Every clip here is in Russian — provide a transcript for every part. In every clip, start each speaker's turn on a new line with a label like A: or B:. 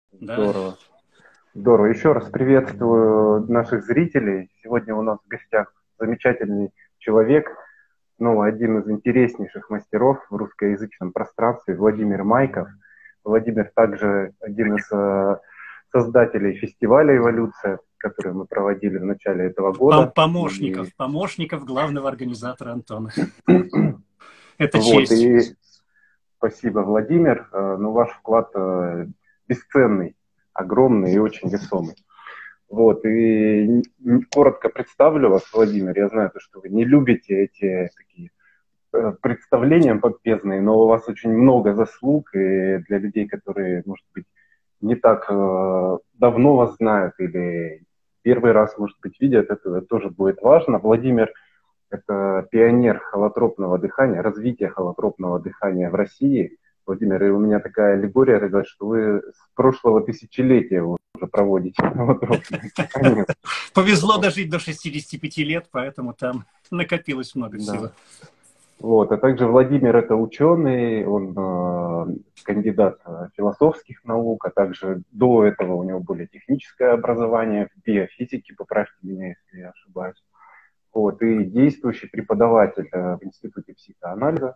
A: Да.
B: Здорово. Здорово. Еще раз приветствую наших зрителей. Сегодня у нас в гостях замечательный человек, ну, один из интереснейших мастеров в русскоязычном пространстве, Владимир Майков. Владимир также один из создателей фестиваля «Эволюция», который мы проводили в начале этого года.
A: Помощников главного организатора Антона. Это
B: Вот,
A: честь.
B: и спасибо, Владимир. Ну, ваш вклад бесценный, огромный и очень весомый. Вот, и коротко представлю вас, Владимир. Я знаю, что вы не любите эти такие представления помпезные, но у вас очень много заслуг, и для людей, которые, может быть, не так давно вас знают или первый раз, может быть, видят, это тоже будет важно. Владимир – это пионер холотропного дыхания, развития холотропного дыхания в России. Владимир, и у меня такая аллегория родилась, что вы с прошлого тысячелетия уже проводите холотропное дыхание.
A: Повезло дожить до 65 лет, поэтому там накопилось много всего.
B: Да. Вот, а также Владимир – это ученый, он кандидат философских наук, а также до этого у него более техническое образование в биофизике, поправьте меня, если я ошибаюсь. Вот, и действующий преподаватель в Институте психоанализа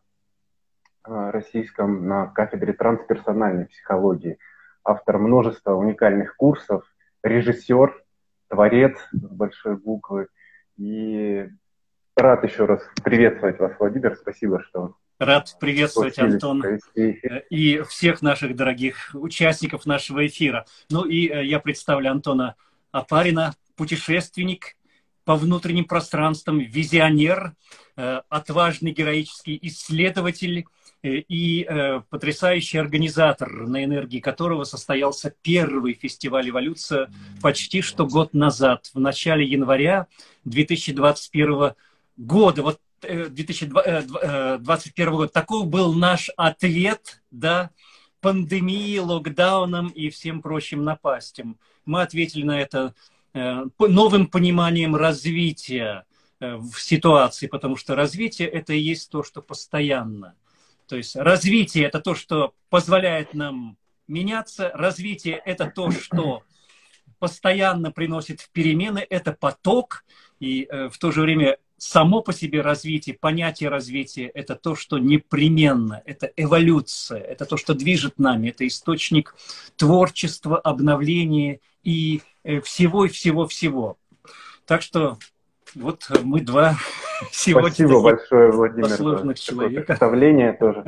B: российском на кафедре трансперсональной психологии, автор множества уникальных курсов, режиссер, творец с большой буквы. И рад еще раз приветствовать вас, Владимир. Спасибо, что...
A: Рад приветствовать, Антон, и всех наших дорогих участников нашего эфира. Ну и я представлю Антона Опарина, путешественник по внутренним пространствам, визионер, отважный героический исследователь и потрясающий организатор, на энергии которого состоялся первый фестиваль «Эволюция» почти что год назад, в начале января 2021 года. Вот 2021 год. Такой был наш ответ, да, пандемии, локдаунам и всем прочим напастям. Мы ответили на это новым пониманием развития в ситуации, потому что развитие – это и есть то, что постоянно. То есть развитие – это то, что позволяет нам меняться, развитие – это то, что постоянно приносит перемены, это поток, и в то же время само по себе развитие, понятие развития – это то, что непременно, это эволюция, это то, что движет нами, это источник творчества, обновления и всего-всего-всего. Так что вот мы два сегодня.
B: Спасибо большое, Владимир,
A: сложных
B: за такое
A: человека.
B: представление тоже.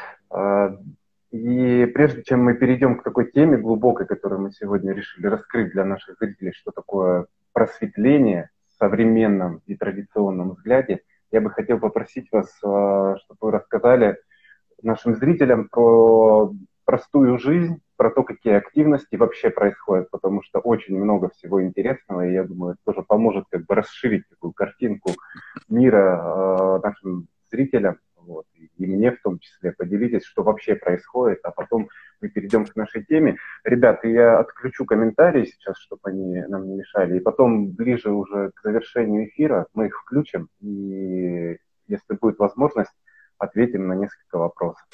B: И прежде чем мы перейдем к такой теме глубокой, которую мы сегодня решили раскрыть для наших зрителей, что такое просветление в современном и традиционном взгляде, я бы хотел попросить вас, чтобы вы рассказали нашим зрителям про простую жизнь, про то, какие активности вообще происходят, потому что очень много всего интересного, и я думаю, это тоже поможет как бы расширить такую картинку мира нашим зрителям, вот, и мне в том числе. Поделитесь, что вообще происходит, а потом мы перейдем к нашей теме. Ребята, я отключу комментарии сейчас, чтобы они нам не мешали, и потом ближе уже к завершению эфира мы их включим, и если будет возможность, ответим на несколько вопросов.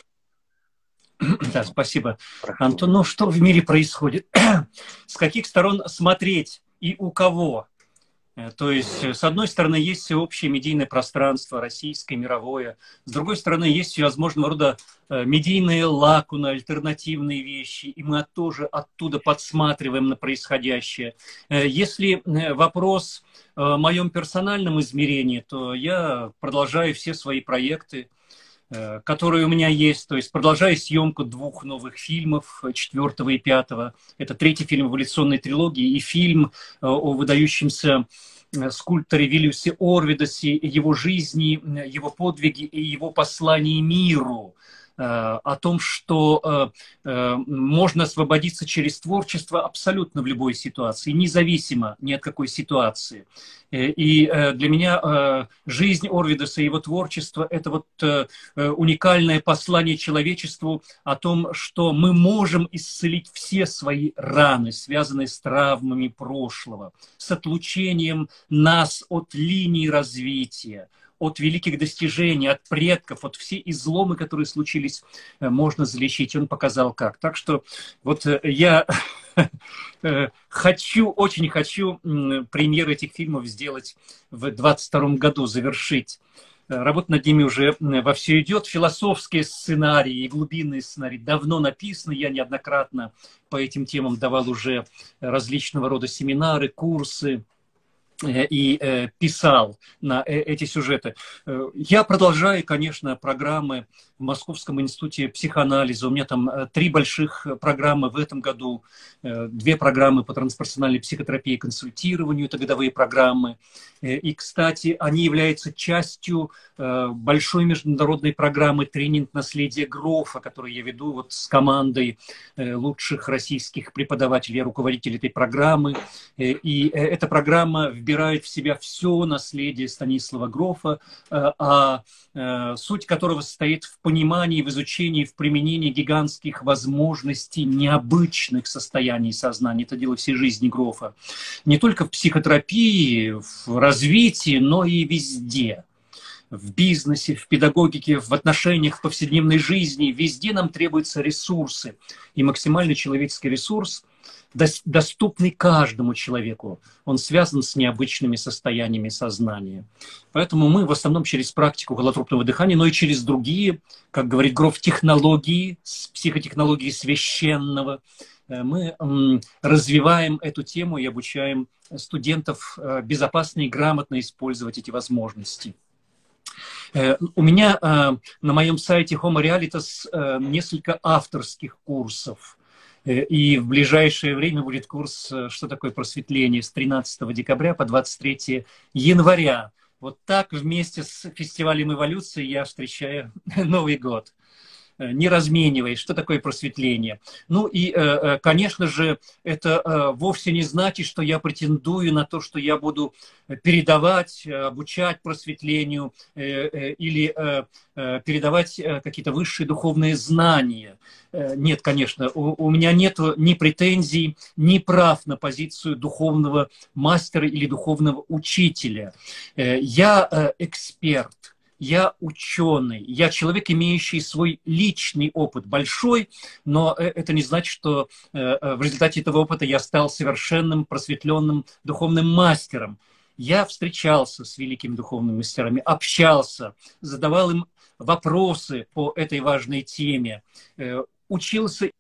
A: Да, спасибо.
B: Прошу.
A: Антон, ну что в мире происходит? С каких сторон смотреть и у кого? То есть, с одной стороны, есть всеобщее медийное пространство, российское, мировое. С другой стороны, есть всевозможного рода медийные лакуны, альтернативные вещи. И мы тоже оттуда подсматриваем на происходящее. Если вопрос о моем персональном измерении, то я продолжаю все свои проекты, которые у меня есть, то есть продолжаю съемку 2 новых фильмов, 4-го и 5-го. Это 3-й фильм эволюционной трилогии и фильм о выдающемся скульпторе Виллиусе Орвидасе, его жизни, его подвиги и его послании миру. О том, что можно освободиться через творчество абсолютно в любой ситуации, независимо ни от какой ситуации. И для меня жизнь Орвидаса и его творчество – это вот уникальное послание человечеству о том, что мы можем исцелить все свои раны, связанные с травмами прошлого, с отлучением нас от линии развития, от великих достижений, от предков, от все изломы, которые случились, можно залечить. Он показал как. Так что вот я Хочу, очень хочу премьеры этих фильмов сделать в 2022 году, завершить. Работа над ними уже вовсю идет. Философские сценарии и глубинные сценарии давно написаны. Я неоднократно по этим темам давал уже различного рода семинары, курсы и писал на эти сюжеты. Я продолжаю, конечно, программы в Московском институте психоанализа. У меня там 3 больших программы в этом году, 2 программы по трансперсональной психотерапии и консультированию, это годовые программы. И, кстати, они являются частью большой международной программы «Тренинг наследия Грофа», которую я веду вот с командой лучших российских преподавателей, руководителей этой программы. И эта программа вбирает в себя все наследие Станислава Грофа, суть которого состоит в понимании, в изучении, в применении гигантских возможностей, необычных состояний сознания. Это дело всей жизни Грофа. Не только в психотерапии, в развитии, но и везде. В бизнесе, в педагогике, в отношениях, в повседневной жизни. Везде нам требуются ресурсы. И максимальный человеческий ресурс, доступный каждому человеку. Он связан с необычными состояниями сознания. Поэтому мы в основном через практику голотропного дыхания, но и через другие, как говорит Гроф, технологии, психотехнологии священного, мы развиваем эту тему и обучаем студентов безопасно и грамотно использовать эти возможности. У меня на моем сайте Homo Realitas несколько авторских курсов. И в ближайшее время будет курс «Что такое просветление» с 13 декабря по 23 января. Вот так вместе с фестивалем эволюции я встречаю Новый год, не размениваясь, что такое просветление. Ну и, конечно же, это вовсе не значит, что я претендую на то, что я буду передавать, обучать просветлению или передавать какие-то высшие духовные знания. Нет, конечно, у меня нет ни претензий, ни прав на позицию духовного мастера или духовного учителя. Я эксперт. Я ученый, я человек, имеющий свой личный опыт, большой, но это не значит, что в результате этого опыта я стал совершенным, просветленным духовным мастером. Я встречался с великими духовными мастерами, общался, задавал им вопросы по этой важной теме, учился.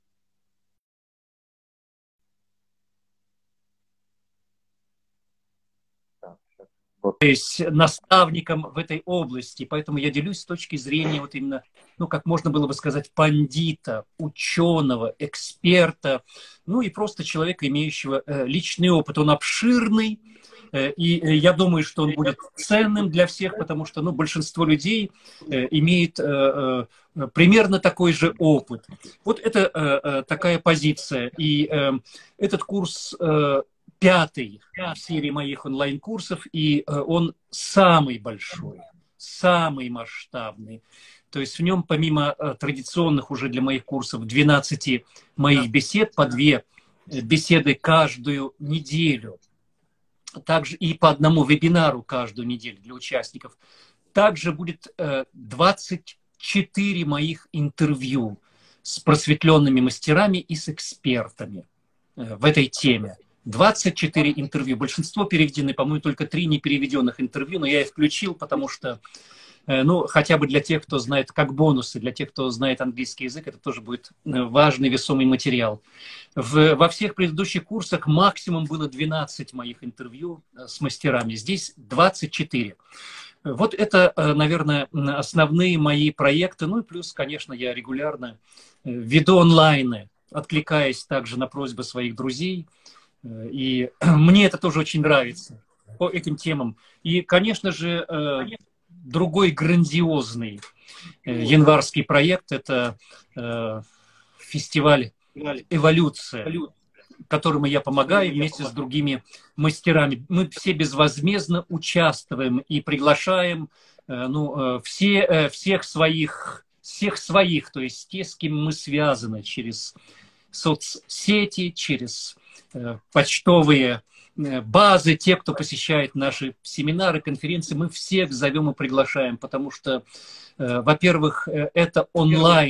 A: То есть наставником в этой области. Поэтому я делюсь с точки зрения вот именно, ну, как можно было бы сказать, пандита, ученого, эксперта, ну и просто человека, имеющего личный опыт. Он обширный, и я думаю, что он будет ценным для всех, потому что, ну, большинство людей имеет примерно такой же опыт. Вот это такая позиция. И этот курс 5-й в серии моих онлайн-курсов, и он самый большой, самый масштабный. То есть в нем, помимо традиционных уже для моих курсов 12 моих бесед, по 2 беседы каждую неделю, также и по одному вебинару каждую неделю для участников, также будет 24 моих интервью с просветленными мастерами и с экспертами в этой теме. 24 интервью. Большинство переведены, по-моему, только 3 непереведенных интервью, но я их включил, потому что, ну, хотя бы для тех, кто знает, как бонусы, для тех, кто знает английский язык, это тоже будет важный, весомый материал. Во всех предыдущих курсах максимум было 12 моих интервью с мастерами. Здесь 24. Вот это, наверное, основные мои проекты. Ну и плюс, конечно, я регулярно веду онлайны, откликаясь также на просьбы своих друзей. И мне это тоже очень нравится по этим темам. И, конечно же, другой грандиозный январский проект – это фестиваль «Эволюция», которому я помогаю вместе с другими мастерами. Мы все безвозмездно участвуем и приглашаем, ну, всех своих, то есть те, с кем мы связаны через соцсети, через почтовые базы, те, кто посещает наши семинары, конференции, мы всех зовем и приглашаем, потому что, во-первых, это онлайн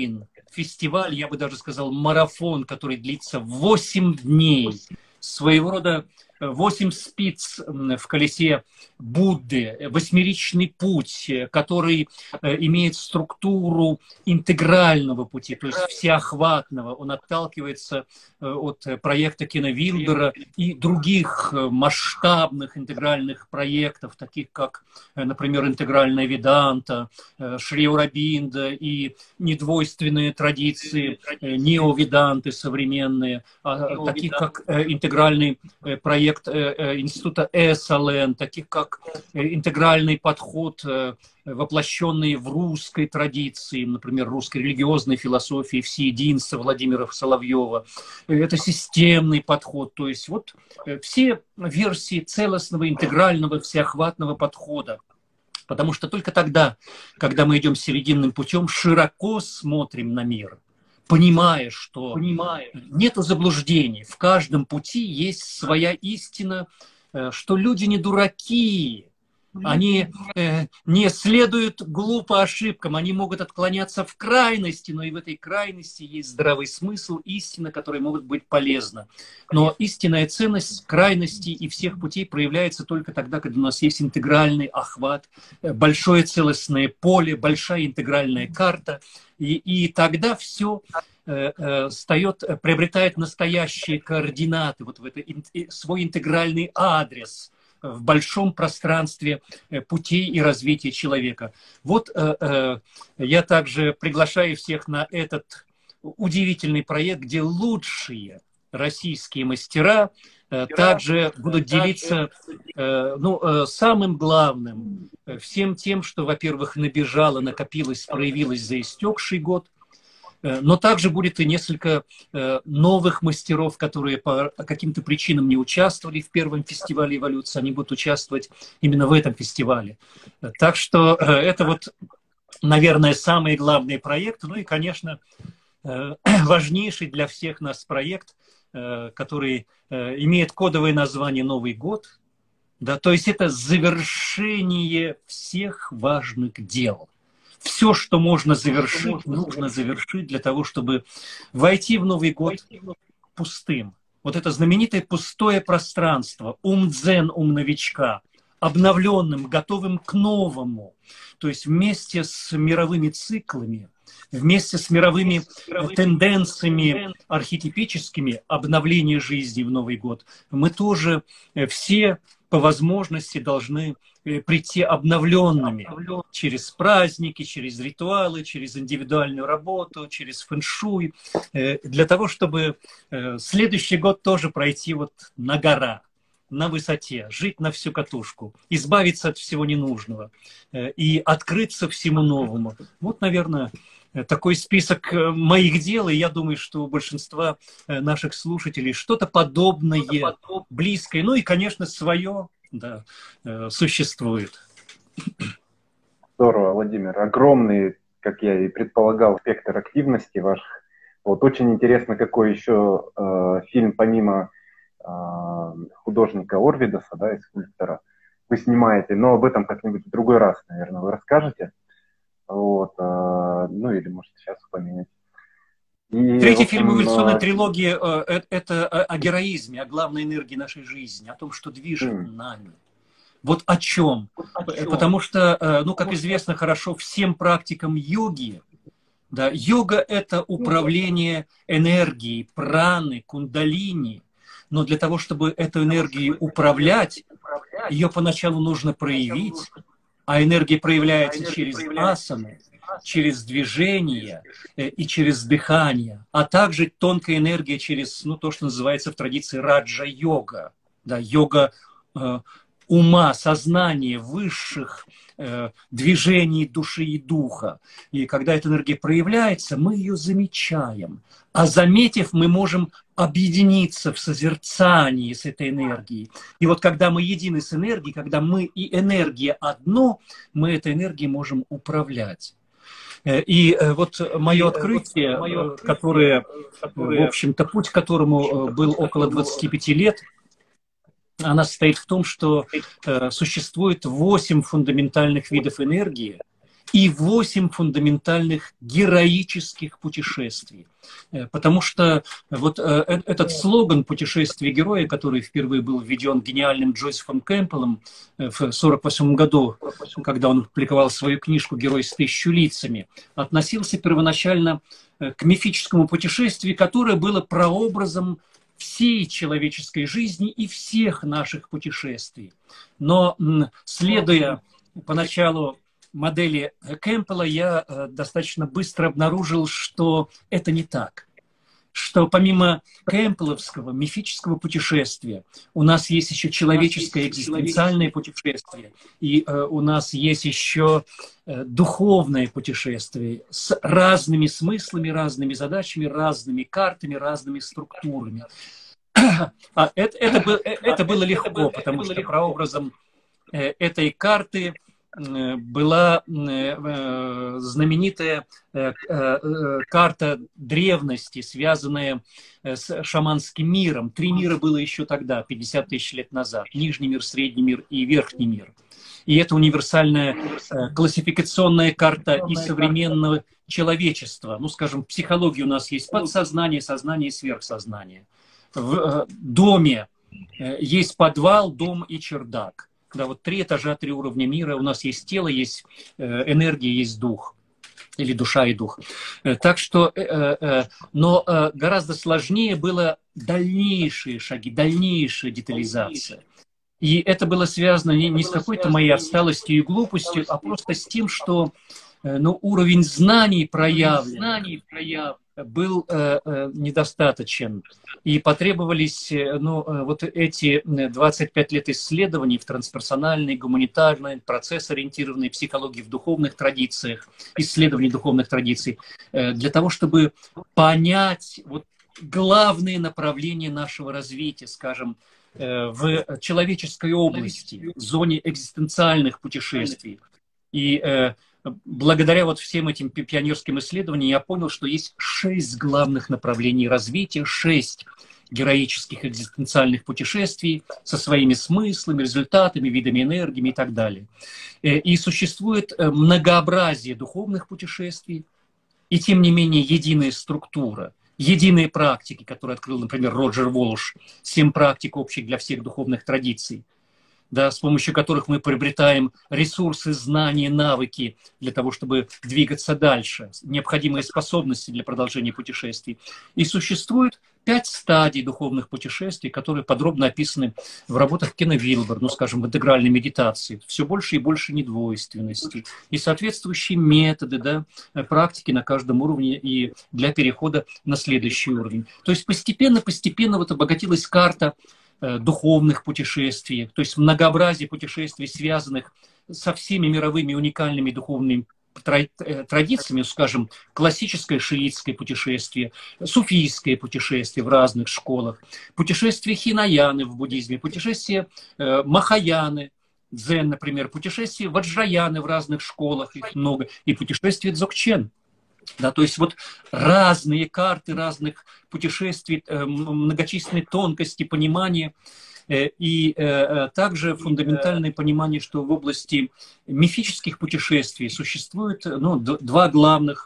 A: фестиваль, я бы даже сказал, марафон, который длится 8 дней, своего рода 8 спиц в колесе Будды, восьмеричный путь, который имеет структуру интегрального пути, то есть всеохватного. Он отталкивается от проекта Кена Вилбера и других масштабных интегральных проектов, таких как, например, интегральная веданта, Шри Аурабинда и недвойственные традиции неоведанты современные, таких как интегральный проект института Эссален, таких как интегральный подход, воплощенный в русской традиции, например, русской религиозной философии всеединства Владимира Соловьева. Это системный подход, то есть вот все версии целостного, интегрального, всеохватного подхода. Потому что только тогда, когда мы идем серединным путем, широко смотрим на мир, понимая, что нету заблуждений, в каждом пути есть своя истина, что люди не дураки, они не следуют глупо ошибкам, они могут отклоняться в крайности, но и в этой крайности есть здравый смысл, истина, которая может быть полезна. Но истинная ценность крайности и всех путей проявляется только тогда, когда у нас есть интегральный охват, большое целостное поле, большая интегральная карта, и тогда все приобретает настоящие координаты, вот в это, свой интегральный адрес в большом пространстве путей и развития человека. Вот я также приглашаю всех на этот удивительный проект, где лучшие российские мастера также будут делиться самым главным, всем тем, что, во-первых, набежало, накопилось, проявилось за истекший год, но также будет и несколько новых мастеров, которые по каким-то причинам не участвовали в первом фестивале эволюции, они будут участвовать именно в этом фестивале. Так что это вот, наверное, самый главный проект, ну и, конечно, важнейший для всех нас проект, который имеет кодовое название «Новый год». Да, то есть это завершение всех важных дел. Все, что можно завершить, нужно завершить для того, чтобы войти в Новый год пустым. Вот это знаменитое пустое пространство, ум-дзен, ум новичка, обновленным, готовым к новому. То есть вместе с мировыми циклами, вместе с мировыми тенденциями архетипическими обновления жизни в Новый год, мы тоже все по возможности должны прийти обновленными через праздники, через ритуалы, через индивидуальную работу, через фэн-шуй, для того, чтобы следующий год тоже пройти вот на гора, на высоте, жить на всю катушку, избавиться от всего ненужного и открыться всему новому. Вот, наверное, такой список моих дел, и я думаю, что у большинства наших слушателей что-то подобное, близкое, ну и, конечно, свое, да, существует.
B: Здорово, Владимир. Огромный, как я и предполагал, спектр активности ваших. Вот очень интересно, какой еще фильм, помимо художника Орвидаса, да, и скульптора, вы снимаете, но об этом как-нибудь в другой раз, наверное, вы расскажете. Вот, ну или, может, сейчас упомянете.
A: Третий фильм эволюционной трилогии – это о героизме, о главной энергии нашей жизни, о том, что движет нами. Вот о чем? Потому что, ну, как известно хорошо всем практикам йоги, да, йога – это управление энергией, праны, кундалини. Но для того, чтобы эту энергию управлять, ее поначалу нужно проявить, а энергия проявляется через асаны, через движение и через дыхание, а также тонкая энергия через, ну, то, что называется в традиции раджа-йога, да, йога ума, сознания, высших движений души и духа. И когда эта энергия проявляется, мы ее замечаем. А заметив, мы можем объединиться в созерцании с этой энергией. И вот когда мы едины с энергией, когда мы и энергия одно, мы этой энергией можем управлять. И вот мое открытие, которое, в общем-то, путь к которому был около 25 лет, она состоит в том, что существует 8 фундаментальных видов энергии, и 8 фундаментальных героических путешествий. Потому что вот этот слоган «Путешествие героя», который впервые был введен гениальным Джозефом Кэмпбеллом в 1948 году, когда он публиковал свою книжку «Герой с 1000 лицами», относился первоначально к мифическому путешествию, которое было прообразом всей человеческой жизни и всех наших путешествий. Но, следуя поначалу модели Кэмпбелла, я достаточно быстро обнаружил, что это не так. Что помимо кэмпбелловского мифического путешествия у нас есть еще человеческое экзистенциальное путешествие, и у нас есть еще духовное путешествие с разными смыслами, разными задачами, разными картами, разными структурами. Это было легко, потому что прообразом этой карты была знаменитая карта древности, связанная с шаманским миром. 3 мира было еще тогда, 50 тысяч лет назад. Нижний мир, средний мир и верхний мир. И это универсальная классификационная карта и современного человечества. Ну, скажем, в психологии у нас есть подсознание, сознание и сверхсознание. В доме есть подвал, дом и чердак. Да, вот 3 этажа, 3 уровня мира. У нас есть тело, есть энергия, есть дух. Или душа и дух. Так что, но гораздо сложнее было дальнейшие шаги, дальнейшая детализация. И это было связано не с какой-то моей отсталостью и глупостью, а просто с тем, что уровень знаний проявлен был недостаточен. И потребовались вот эти 25 лет исследований в трансперсональной, гуманитарной, процесс-ориентированной психологии в духовных традициях, исследований духовных традиций, для того, чтобы понять вот главные направления нашего развития, скажем, в человеческой области, в зоне экзистенциальных путешествий. И благодаря вот всем этим пионерским исследованиям я понял, что есть 6 главных направлений развития, 6 героических экзистенциальных путешествий со своими смыслами, результатами, видами энергии и так далее. И существует многообразие духовных путешествий, и тем не менее единая структура, единые практики, которые открыл, например, Роджер Волш, 7 практик общих для всех духовных традиций, да, с помощью которых мы приобретаем ресурсы, знания, навыки для того, чтобы двигаться дальше, необходимые способности для продолжения путешествий. И существует 5 стадий духовных путешествий, которые подробно описаны в работах Кена Вилбер, скажем, в интегральной медитации. Все больше и больше недвойственности. И соответствующие методы, да, практики на каждом уровне и для перехода на следующий уровень. То есть постепенно вот обогатилась карта духовных путешествий, то есть многообразие путешествий, связанных со всеми мировыми уникальными духовными традициями, скажем, классическое шиитское путешествие, суфийское путешествие в разных школах, путешествие хинаяны в буддизме, путешествие махаяны, дзен, например, путешествие ваджраяны в разных школах, их много, и путешествие дзогчен. Да, то есть вот разные карты разных путешествий, многочисленные тонкости понимания и также фундаментальное понимание, что в области мифических путешествий существует 2 главных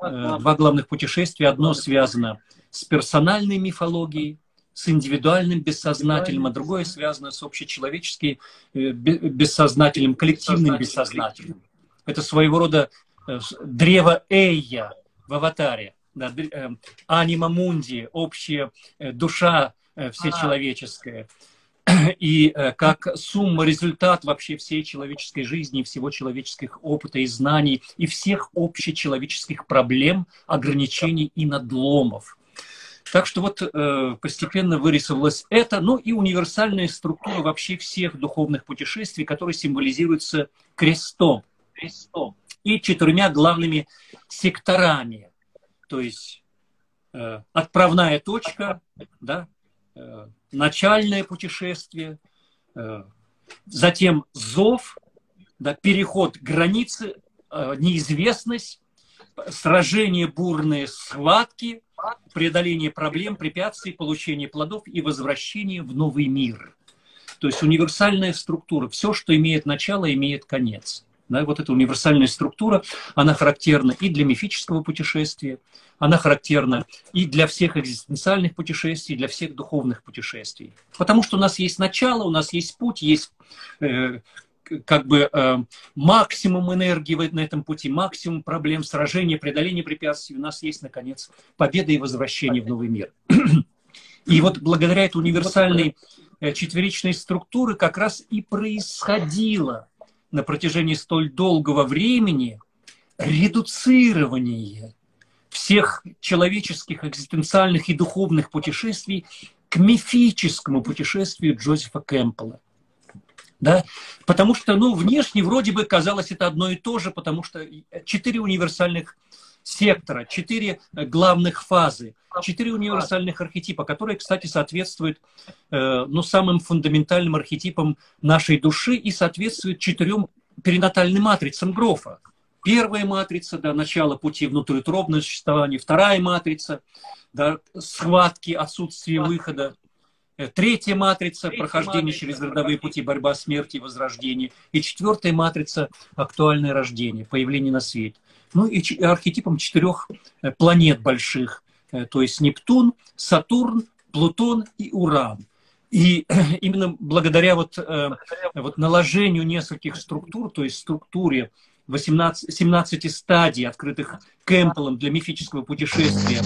A: путешествия. Одно связано с персональной мифологией, с индивидуальным бессознательным, а другое связано с общечеловеческим бессознательным, коллективным бессознательным. Это своего рода древо Эйя в аватаре, да, анима мунди, общая душа всечеловеческая, и как сумма, результат вообще всей человеческой жизни, всего человеческих опыта и знаний, и всех общечеловеческих проблем, ограничений и надломов. Так что вот постепенно вырисовалось это, и универсальная структура вообще всех духовных путешествий, которые символизируются крестом. И 4 главными секторами. То есть отправная точка, да, начальное путешествие, затем зов, да, переход границы, неизвестность, сражения бурные, схватки, преодоление проблем, препятствий, получение плодов и возвращение в новый мир. То есть универсальная структура. Все, что имеет начало, имеет конец. Да, вот эта универсальная структура, она характерна и для мифического путешествия, она характерна и для всех экзистенциальных путешествий, и для всех духовных путешествий. Потому что у нас есть начало, у нас есть путь, есть максимум энергии на этом пути, максимум проблем, сражения, преодоления препятствий. У нас есть, наконец, победа и возвращение в новый мир. И вот благодаря этой универсальной четверичной структуры как раз и происходило на протяжении столь долгого времени редуцирование всех человеческих, экзистенциальных и духовных путешествий к мифическому путешествию Джозефа Кэмпбелла. Да? Потому что, внешне вроде бы казалось это одно и то же, потому что 4 универсальных сектора, 4 главных фазы, 4 универсальных архетипа, которые, кстати, соответствуют самым фундаментальным архетипам нашей души и соответствуют 4 перинатальным матрицам Грофа. Первая матрица, да, начало пути внутриутробного существования, вторая матрица, да, схватки, отсутствие выхода, третья матрица, прохождение через родовые пути, борьба, смерть и возрождение, и 4-я матрица, актуальное рождение, появление на свете. И архетипом 4 планет больших, то есть Нептун, Сатурн, Плутон и Уран. И именно благодаря наложению нескольких структур, то есть структуре 17 стадий, открытых Кэмпбеллом для мифического путешествия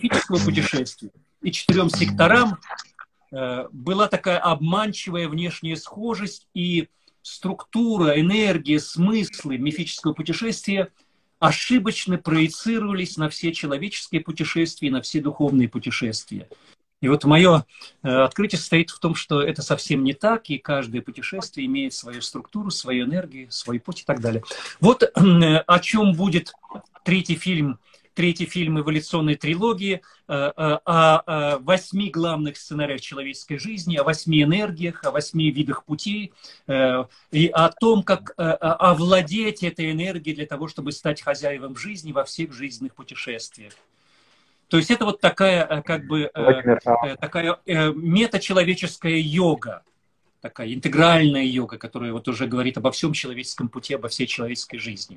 A: и 4 секторам, была такая обманчивая внешняя схожесть, и структура, энергия, смыслы мифического путешествия ошибочно проецировались на все человеческие путешествия и на все духовные путешествия. И вот мое открытие состоит в том, что это совсем не так, и каждое путешествие имеет свою структуру, свою энергию, свой путь и так далее. Вот о чем будет третий фильм эволюционной трилогии, о 8 главных сценариях человеческой жизни, о 8 энергиях, о 8 видах путей, и о том, как овладеть этой энергией для того, чтобы стать хозяевом жизни во всех жизненных путешествиях. То есть это вот такая, такая метачеловеческая йога, такая интегральная йога, которая вот уже говорит обо всем человеческом пути, обо всей человеческой жизни.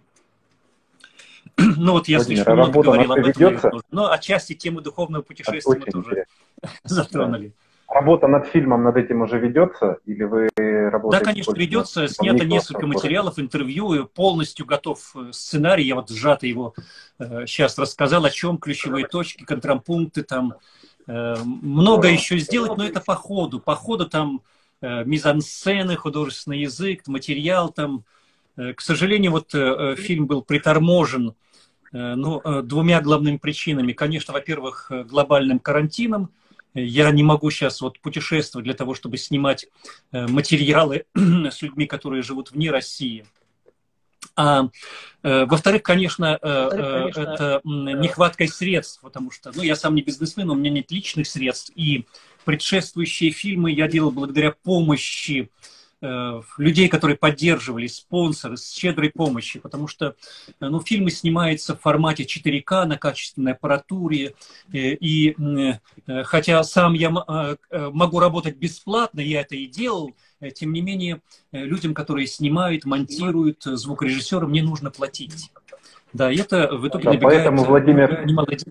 A: Я слишком много говорил об этом, но отчасти тему духовного путешествия мы тоже затронули.
B: Работа над фильмом, над этим уже ведется? Или вы работаете?
A: Да, конечно, ведется. Снято несколько материалов, интервью, полностью готов сценарий. Я вот сжато его сейчас рассказал, о чем ключевые точки, контрапункты, там много еще сделать, но это по ходу. По ходу там мизансцены, художественный язык, материал там. К сожалению, фильм был приторможен 2 главными причинами. Конечно, во-первых, глобальным карантином. Я не могу сейчас путешествовать для того, чтобы снимать материалы с людьми, которые живут вне России. А во-вторых, конечно, это нехваткой средств, потому что я сам не бизнесмен, у меня нет личных средств. И предшествующие фильмы я делал благодаря помощи людей, которые поддерживали, спонсоры, с щедрой помощью, потому что фильмы снимаются в формате 4К на качественной аппаратуре, и хотя сам я могу работать бесплатно, я это и делал, тем не менее людям, которые снимают, монтируют, звукорежиссерам, мне нужно платить. Да, и это в итоге набегает...
B: Поэтому, Владимир,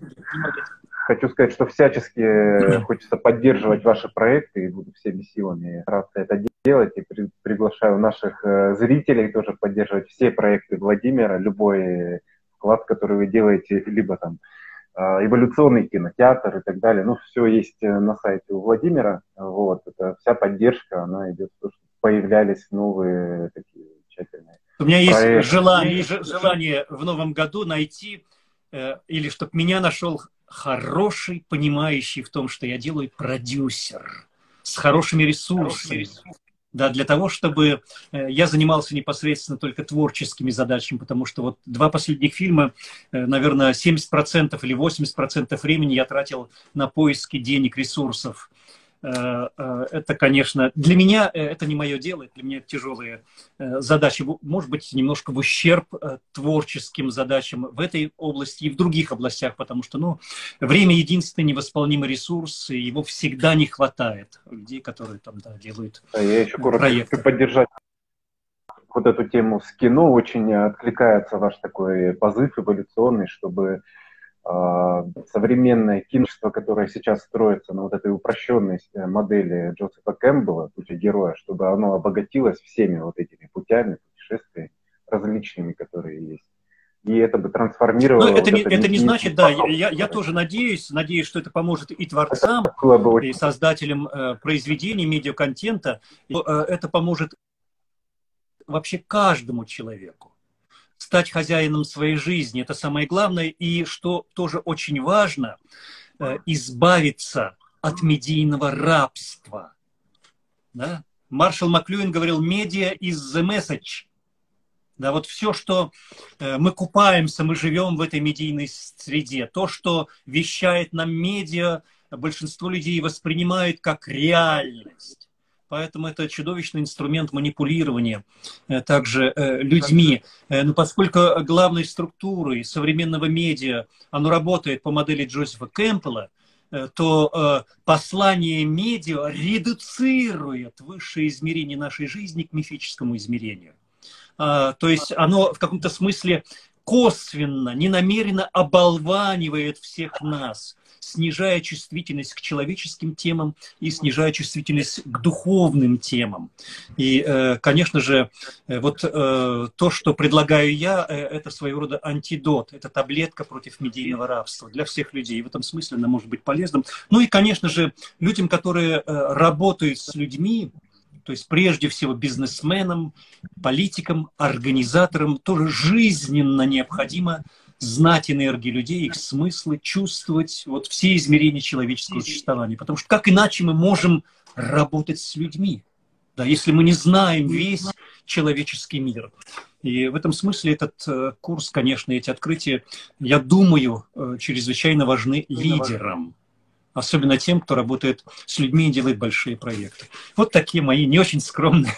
B: хочу сказать, что всячески хочется поддерживать ваши проекты, и буду всеми силами стараться это делать, и приглашаю наших зрителей тоже поддерживать все проекты Владимира, любой вклад, который вы делаете, либо там эволюционный кинотеатр и так далее. Все есть на сайте у Владимира. Это вся поддержка, она идет, чтобы появлялись новые такие тщательные
A: У меня есть желание в новом году найти, или чтобы меня нашел хороший, понимающий в том, что я делаю, продюсер с хорошими ресурсами. Да, для того, чтобы я занимался непосредственно только творческими задачами, потому что 2 последних фильма, наверное, 70% или 80% времени я тратил на поиски денег, ресурсов. Это, конечно, для меня это не мое дело, для меня это тяжелые задачи, может быть, немножко в ущерб творческим задачам в этой области и в других областях, потому что, время единственный невосполнимый ресурс, и его всегда не хватает людей, которые там делают
B: Я еще коротко хочу поддержать вот эту тему с кино очень откликается ваш такой позыв эволюционный, чтобы современное киношество, которое сейчас строится на вот этой упрощенной модели Джозефа Кэмпбелла, пути героя, чтобы оно обогатилось всеми вот этими путями, путешествиями различными, которые есть. И это бы трансформировало...
A: Ну, это не значит, да, я тоже надеюсь, что это поможет и творцам, и создателям произведений, медиаконтента. Это поможет вообще каждому человеку стать хозяином своей жизни. Это самое главное. И что тоже очень важно, избавиться от медийного рабства. Да? Маршал Маклюин говорил: «Media is the message». Да, вот все, что мы купаемся, мы живем в этой медийной среде. То, что вещает нам медиа, большинство людей воспринимают как реальность. Поэтому это чудовищный инструмент манипулирования также людьми. Но поскольку главной структурой современного медиа оно работает по модели Джозефа Кэмпбелла, то послание медиа редуцирует высшее измерение нашей жизни к мифическому измерению. То есть оно в каком-то смысле косвенно, ненамеренно оболванивает всех нас, снижая чувствительность к человеческим темам и снижая чувствительность к духовным темам. И, конечно же, вот то, что предлагаю я, это своего рода антидот, это таблетка против медийного рабства для всех людей. В этом смысле она может быть полезным. Ну и, конечно же, людям, которые работают с людьми, то есть прежде всего бизнесменам, политикам, организаторам, тоже жизненно необходимо знать энергии людей, их смыслы, чувствовать вот все измерения человеческого существования. Потому что как иначе мы можем работать с людьми, да, если мы не знаем весь человеческий мир? И в этом смысле этот курс, конечно, эти открытия, я думаю, чрезвычайно важны лидерам. Особенно тем, кто работает с людьми и делает большие проекты. Вот такие мои не очень скромные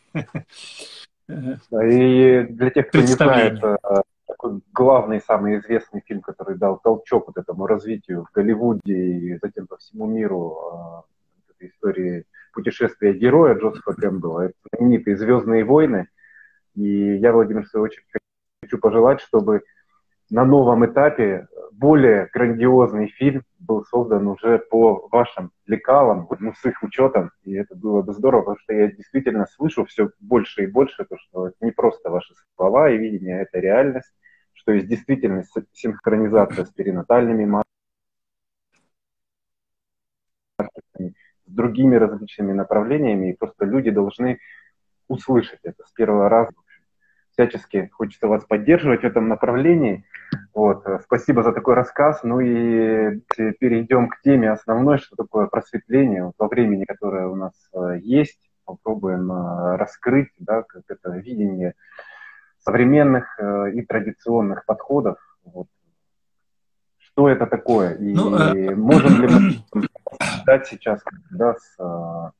B: И для тех, кто не знает, такой главный, самый известный фильм, который дал толчок вот этому развитию в Голливуде и затем по всему миру этой истории путешествия героя Джозефа Кэмпбелла, это знаменитые «Звездные войны». И я, Владимир, в свою очередь, хочу пожелать, чтобы на новом этапе более грандиозный фильм был создан уже по вашим лекалам, ну, с их учетом, и это было бы здорово, потому что я действительно слышу все больше и больше, то, что это не просто ваши слова и видение, это реальность, что есть действительность, синхронизация с перинатальными маркерами, с другими различными направлениями, и просто люди должны услышать это с первого раза. Всячески хочется вас поддерживать в этом направлении. Вот. Спасибо за такой рассказ. Ну и перейдем к теме основной, что такое просветление. Вот во времени, которое у нас есть, попробуем раскрыть, да, как это видение современных и традиционных подходов. Вот. Что это такое? И можем ли мы дать сейчас, да, с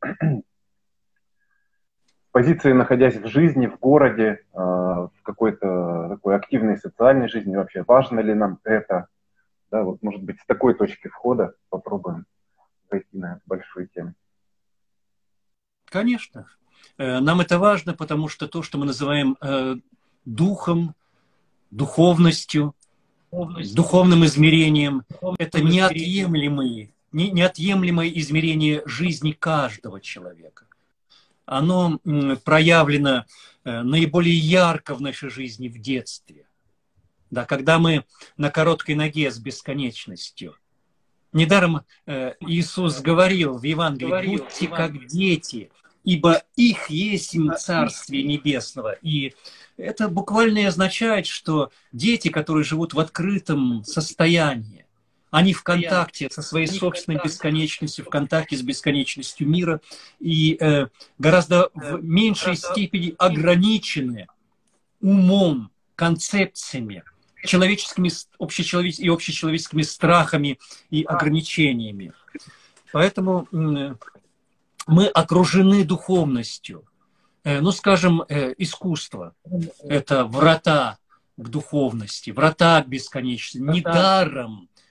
B: позиции, находясь в жизни, в городе, в какой-то такой активной социальной жизни, вообще важно ли нам это? Да, вот, может быть, с такой точки входа попробуем зайти на большую тему.
A: Конечно. Нам это важно, потому что то, что мы называем духом, духовностью, духовным измерением, это неотъемлемое измерение жизни каждого человека. Оно проявлено наиболее ярко в нашей жизни в детстве. Да, когда мы на короткой ноге с бесконечностью. Недаром Иисус говорил в Евангелии: «Будьте как дети, ибо их есть Царствие Небесного». И это буквально и означает, что дети, которые живут в открытом состоянии, они в контакте со своей собственной бесконечностью, в контакте с бесконечностью мира и гораздо в меньшей степени ограничены умом, концепциями, человеческими и общечеловеческими страхами и ограничениями. Поэтому мы окружены духовностью. Ну, скажем, искусство – это врата к духовности, врата к бесконечности. Недаром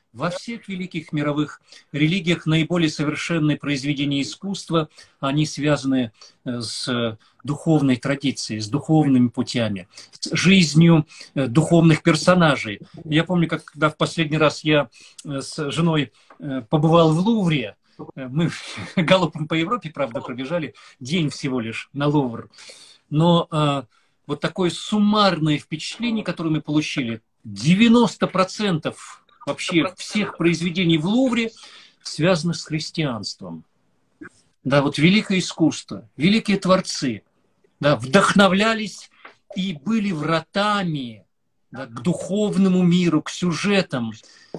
A: Во всех великих мировых религиях наиболее совершенные произведения искусства, они связаны с духовной традицией, с духовными путями, с жизнью духовных персонажей. Я помню, когда в последний раз я с женой побывал в Лувре, мы галопом по Европе, правда, пробежали день всего лишь на Лувр, но вот такое суммарное впечатление, которое мы получили, 90% вообще всех произведений в Лувре связано с христианством. Да, вот великое искусство, великие творцы, да, вдохновлялись и были вратами, да, к духовному миру, к сюжетам.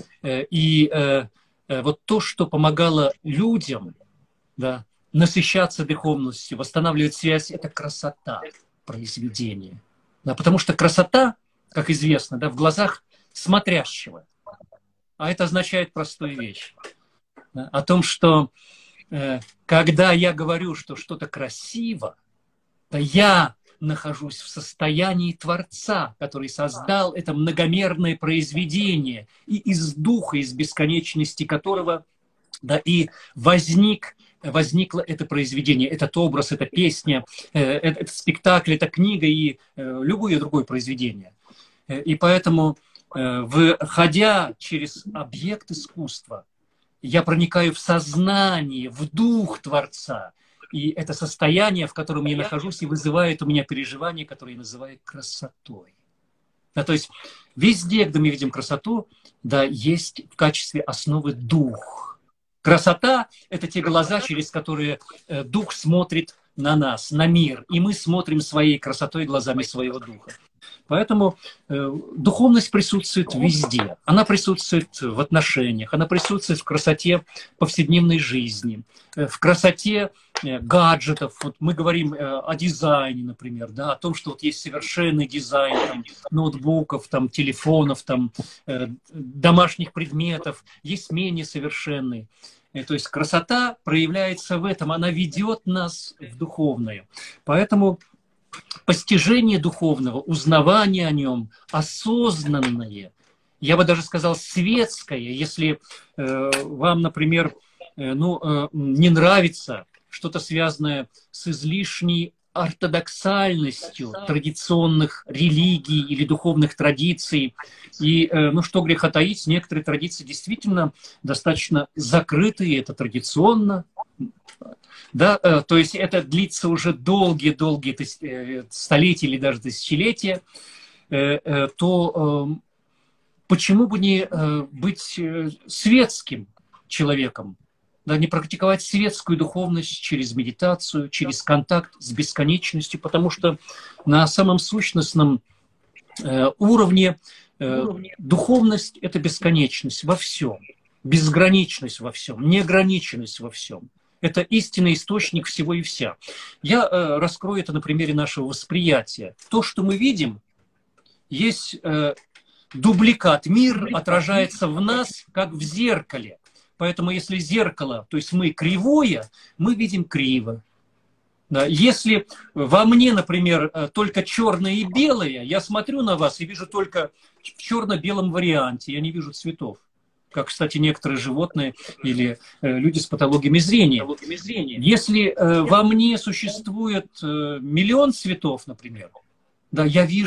A: Вот то, что помогало людям, да, насыщаться духовностью, восстанавливать связь, это красота произведения. Да, потому что красота, как известно, да, в глазах смотрящего. А это означает простую вещь. Да, о том, что когда я говорю, что что-то красиво, то я нахожусь в состоянии Творца, который создал это многомерное произведение, и из духа, из бесконечности которого, да, и возникло это произведение, этот образ, эта песня, этот спектакль, эта книга и любое другое произведение. И поэтому, выходя через объект искусства, я проникаю в сознание, в дух Творца. И это состояние, в котором я нахожусь, и вызывает у меня переживание, которое я называю красотой. Да, то есть везде, где мы видим красоту, да, есть в качестве основы дух. Красота – это те глаза, через которые дух смотрит на нас, на мир. И мы смотрим своей красотой глазами своего духа. Поэтому духовность присутствует везде. Она присутствует в отношениях, она присутствует в красоте повседневной жизни, в красоте гаджетов. Вот мы говорим о дизайне, например, да, о том, что вот есть совершенный дизайн там, ноутбуков, там, телефонов, там, домашних предметов, есть менее совершенный. То есть красота проявляется в этом, она ведет нас в духовное. Поэтому постижение духовного, узнавание о нем, осознанное, я бы даже сказал светское, если вам, например, не нравится что-то связанное с излишней ортодоксальностью традиционных религий или духовных традиций. И, что греха таить, некоторые традиции действительно достаточно закрытые, это традиционно. Да, то есть это длится уже долгие столетия или даже тысячелетия, то почему бы не быть светским человеком, да, не практиковать светскую духовность через медитацию, через контакт с бесконечностью, потому что на самом сущностном уровне духовность – это бесконечность во всем, безграничность во всем, неограниченность во всем. Это истинный источник всего и вся. Я раскрою это на примере нашего восприятия. То, что мы видим, есть дубликат. Мир отражается в нас, как в зеркале. Поэтому если зеркало, то есть мы кривое, мы видим криво. Да. Если во мне, например, только черное и белое, я смотрю на вас и вижу только в черно-белом варианте, я не вижу цветов. Как, кстати, некоторые животные или люди с патологиями зрения. Если во мне существует миллион цветов, например, да,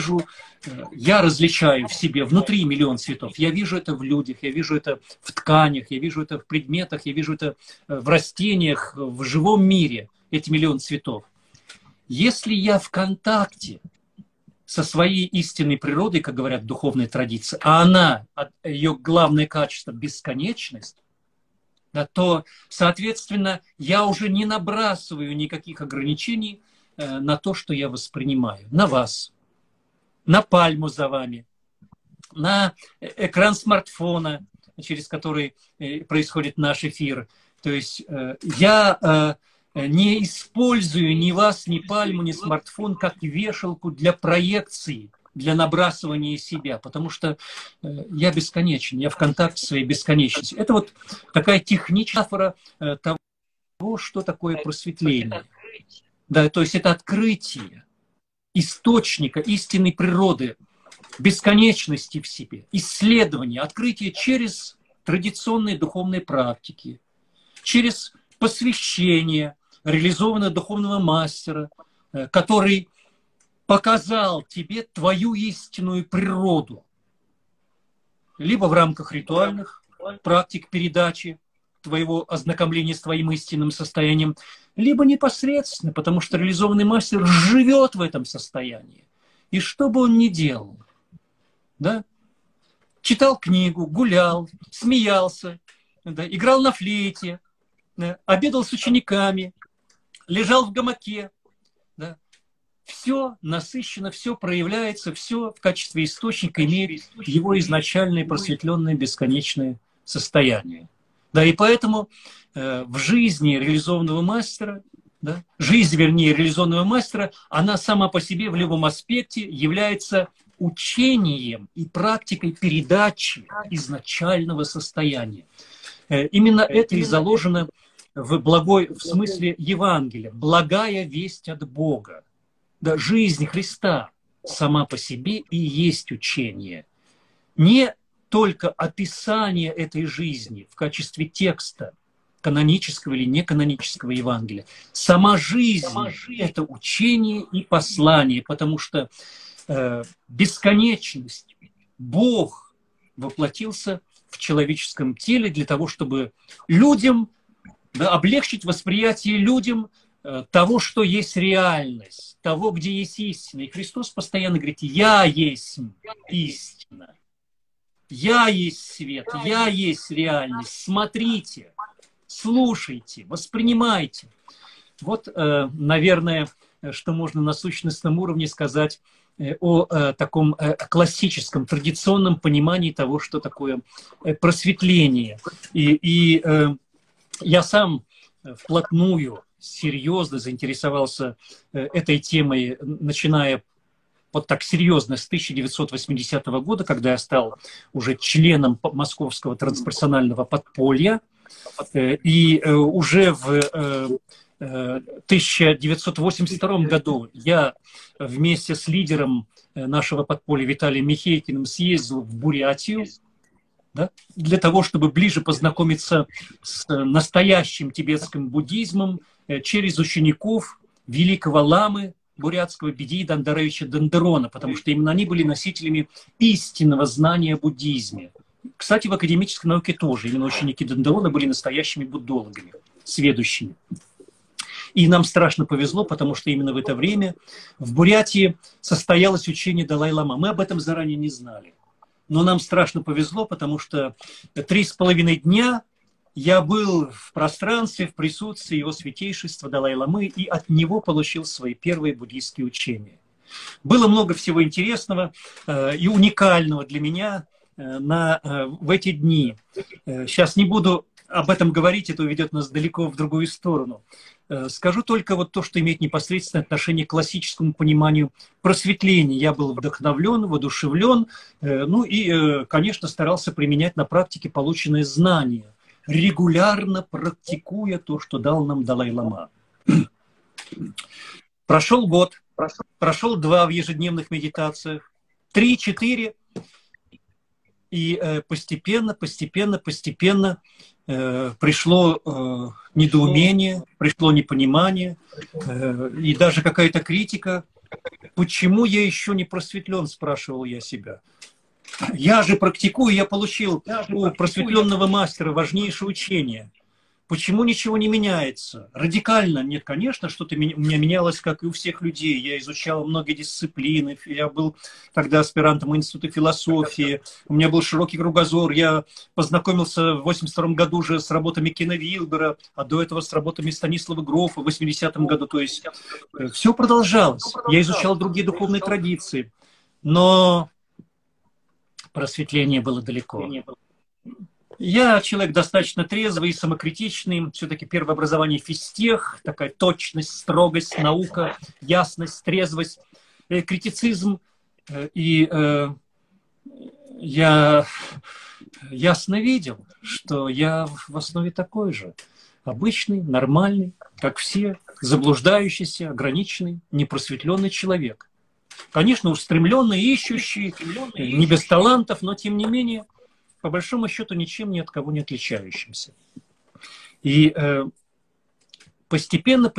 A: я различаю в себе внутри миллион цветов. Я вижу это в людях, я вижу это в тканях, я вижу это в предметах, я вижу это в растениях, в живом мире, эти миллион цветов. Если я в контакте со своей истинной природой, как говорят в духовной традиции, а ее главное качество – бесконечность, да, то, соответственно, я уже не набрасываю никаких ограничений на то, что я воспринимаю. На вас, на пальму за вами, на экран смартфона, через который происходит наш эфир. То есть я не использую ни вас, ни пальму, ни смартфон как вешалку для проекции, для набрасывания себя, потому что я бесконечен, я в контакте с своей бесконечностью. Это вот такая техническая метафора того, что такое просветление. Да, то есть это открытие источника истинной природы, бесконечности в себе, исследование, открытие через традиционные духовные практики, через посвящение, реализованное духовного мастера, который показал тебе твою истинную природу, либо в рамках ритуальных практик передачи твоего ознакомления с твоим истинным состоянием, либо непосредственно, потому что реализованный мастер живет в этом состоянии. И что бы он ни делал, да? Читал книгу, гулял, смеялся, да? Играл на флейте, да? Обедал с учениками, лежал в гамаке, да? Все насыщенно, все проявляется, все в качестве источника имеет его изначальное просветленное бесконечное состояние. Да, и поэтому в жизни реализованного мастера, да, жизнь, вернее, реализованного мастера, она сама по себе в любом аспекте является учением и практикой передачи изначального состояния. Именно это и заложено в благой, в смысле Евангелия, благая весть от Бога. Да, жизнь Христа сама по себе и есть учение. Не только описание этой жизни в качестве текста канонического или неканонического Евангелия. Сама жизнь – это учение и послание, потому что бесконечность, Бог воплотился в человеческом теле для того, чтобы людям, да, облегчить восприятие людям того, что есть реальность, того, где есть истина. И Христос постоянно говорит: «Я есть истина». Я есть свет, я есть реальность. Смотрите, слушайте, воспринимайте. Вот, наверное, что можно на сущностном уровне сказать о таком классическом, традиционном понимании того, что такое просветление. И я сам вплотную, серьезно заинтересовался этой темой, начиная вот так серьезно с 1980 года, когда я стал уже членом Московского трансперсонального подполья. И уже в 1982 году я вместе с лидером нашего подполья Виталием Михейкиным съездил в Бурятию, да, для того, чтобы ближе познакомиться с настоящим тибетским буддизмом через учеников великого ламы бурятского Бедии Дандаровича Дандерона, потому что именно они были носителями истинного знания о буддизме. Кстати, в академической науке тоже именно ученики Дандерона были настоящими буддологами, сведущими. И нам страшно повезло, потому что именно в это время в Бурятии состоялось учение Далай-лама. Мы об этом заранее не знали. Но нам страшно повезло, потому что 3,5 дня я был в пространстве, в присутствии его святейшества Далай-ламы, и от него получил свои первые буддийские учения. Было много всего интересного и уникального для меня в эти дни. Сейчас не буду об этом говорить, это уведет нас далеко в другую сторону. Скажу только вот то, что имеет непосредственное отношение к классическому пониманию просветления. Я был вдохновлен, воодушевлен, ну и, конечно, старался применять на практике полученные знания, регулярно практикуя то, что дал нам Далай-лама. Прошел год, прошел 2 в ежедневных медитациях, 3, 4, и постепенно пришло недоумение, пришло непонимание и даже какая-то критика. Почему я еще не просветлен, спрашивал я себя. Я же практикую, я получил у просветленного мастера важнейшее учение. Почему ничего не меняется? Радикально? Нет, конечно, что-то у меня менялось, как и у всех людей. Я изучал многие дисциплины. Я был тогда аспирантом Института философии. У меня был широкий кругозор. Я познакомился в 1982 году уже с работами Кена Вилбера, а до этого с работами Станислава Грофа в 80-м году. То есть все продолжалось. Я изучал другие духовные традиции. Но просветление было далеко. Я человек достаточно трезвый и самокритичный. Все-таки первое образование физтех, такая точность, строгость, наука, ясность, трезвость, критицизм. И я ясно видел, что я в основе такой же. Обычный, нормальный, как все, заблуждающийся, ограниченный, непросветленный человек. Конечно, устремленный, ищущий, не без талантов, но тем не менее по большому счету ничем ни от кого не отличающимся. И постепенно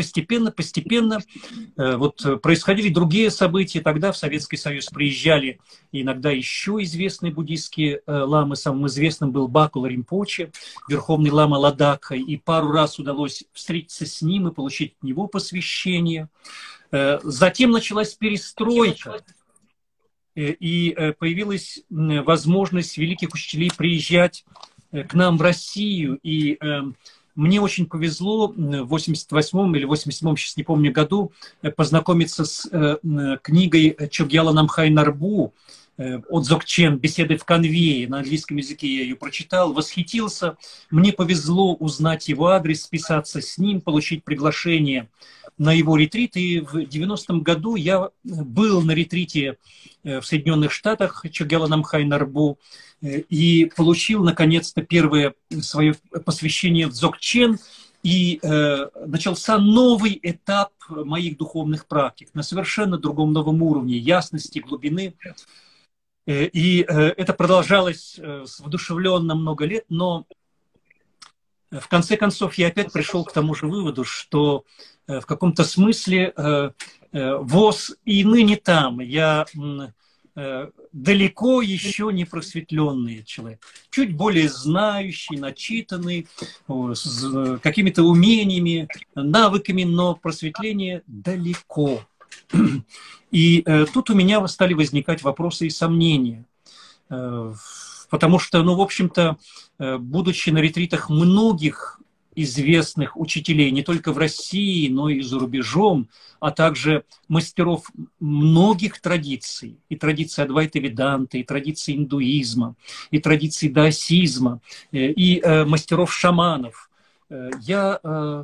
A: вот происходили другие события. Тогда в Советский Союз приезжали иногда еще известные буддийские ламы. Самым известным был Бакула Ринпоче, верховный лама Ладакха. И пару раз удалось встретиться с ним и получить от него посвящение. Затем началась перестройка. И появилась возможность великих учителей приезжать к нам в Россию. И мне очень повезло в 88-м или 87-м, сейчас не помню, году познакомиться с книгой Чогьяла Намхай Нарбу от Дзогчен «Беседы в конвее». На английском языке я ее прочитал, восхитился. Мне повезло узнать его адрес, списаться с ним, получить приглашение на его ретрит. И в 90-м году я был на ретрите в Соединенных Штатах Чогьяла Намхай Нарбу и получил, наконец-то, первое свое посвящение в Дзогчен. И начался новый этап моих духовных практик на совершенно другом новом уровне ясности, глубины. И это продолжалось воодушевленно много лет, но в конце концов я опять пришел к тому же выводу, что в каком-то смысле ВОС и ныне там. Я далеко еще не просветленный человек, чуть более знающий, начитанный, с какими-то умениями, навыками, но просветление далеко. И тут у меня стали возникать вопросы и сомнения. Потому что, ну, в общем-то, будучи на ретритах многих известных учителей, не только в России, но и за рубежом, а также мастеров многих традиций, и традиции Адвайта Веданты, и традиции индуизма, и традиции даосизма, и мастеров-шаманов, я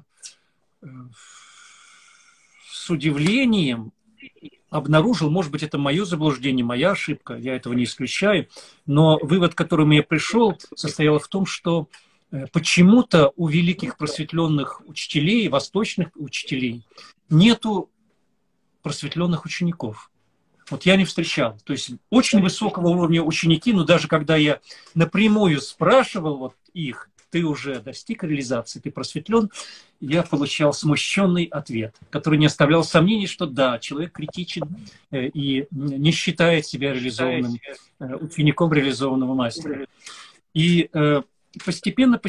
A: с удивлением обнаружил, может быть, это мое заблуждение, моя ошибка, я этого не исключаю, но вывод, к которому я пришел, состоял в том, что почему-то у великих просветленных учителей, восточных учителей, нету просветленных учеников. Вот я не встречал. То есть очень высокого уровня ученики, но даже когда я напрямую спрашивал вот их, ты уже достиг реализации, ты просветлен, я получал смущенный ответ, который не оставлял сомнений, что да, человек критичен и не считает себя реализованным учеником реализованного мастера. И постепенно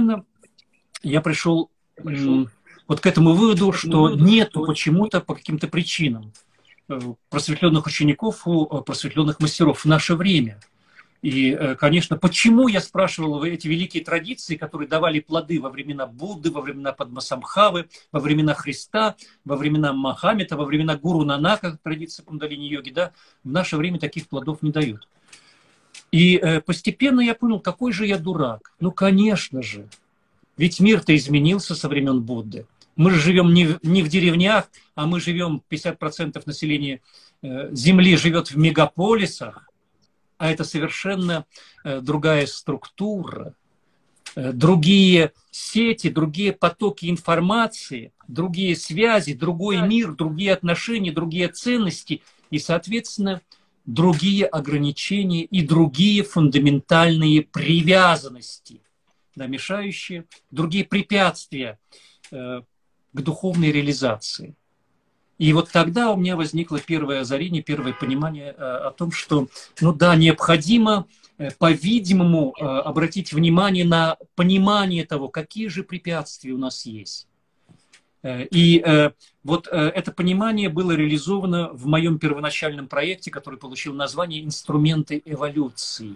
A: я пришел вот к этому выводу, что нету почему-то по каким-то причинам просветленных учеников у просветленных мастеров в наше время. И, конечно, почему, я спрашивал, эти великие традиции, которые давали плоды во времена Будды, во времена Падмасамбхавы, во времена Христа, во времена Мохаммеда, во времена Гуру Нанака, традиция кундалини-йоги, да, в наше время таких плодов не дают. И постепенно я понял, какой же я дурак. Ну, конечно же, ведь мир-то изменился со времен Будды. Мы же живем не в деревнях, а мы живем, 50% населения Земли живет в мегаполисах, а это совершенно другая структура, другие сети, другие потоки информации, другие связи, другой мир, другие отношения, другие ценности и, соответственно, другие ограничения и другие фундаментальные привязанности, да, мешающие, другие препятствия к духовной реализации. И вот тогда у меня возникло первое озарение, первое понимание о том, что, ну да, необходимо, по-видимому, обратить внимание на понимание того, какие же препятствия у нас есть. И вот это понимание было реализовано в моем первоначальном проекте, который получил название «Инструменты эволюции».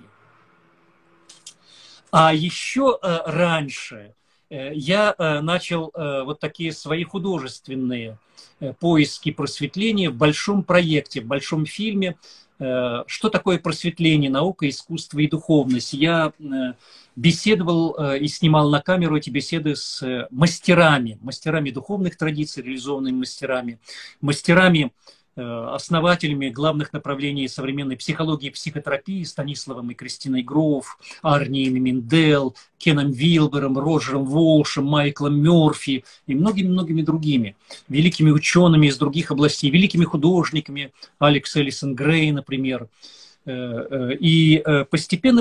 A: А еще раньше я начал вот такие свои художественные поиски просветления в большом проекте, в большом фильме. Что такое просветление, наука, искусство и духовность? Я беседовал и снимал на камеру эти беседы с мастерами духовных традиций, реализованными мастерами, основателями главных направлений современной психологии и психотерапии Станиславом и Кристиной Гроув, Арнием и Миндел, Кеном Вилбером, Роджером Волшем, Майклом Мёрфи и многими-многими другими великими учеными из других областей, великими художниками, Алекс Эллисон Грей, например. И постепенно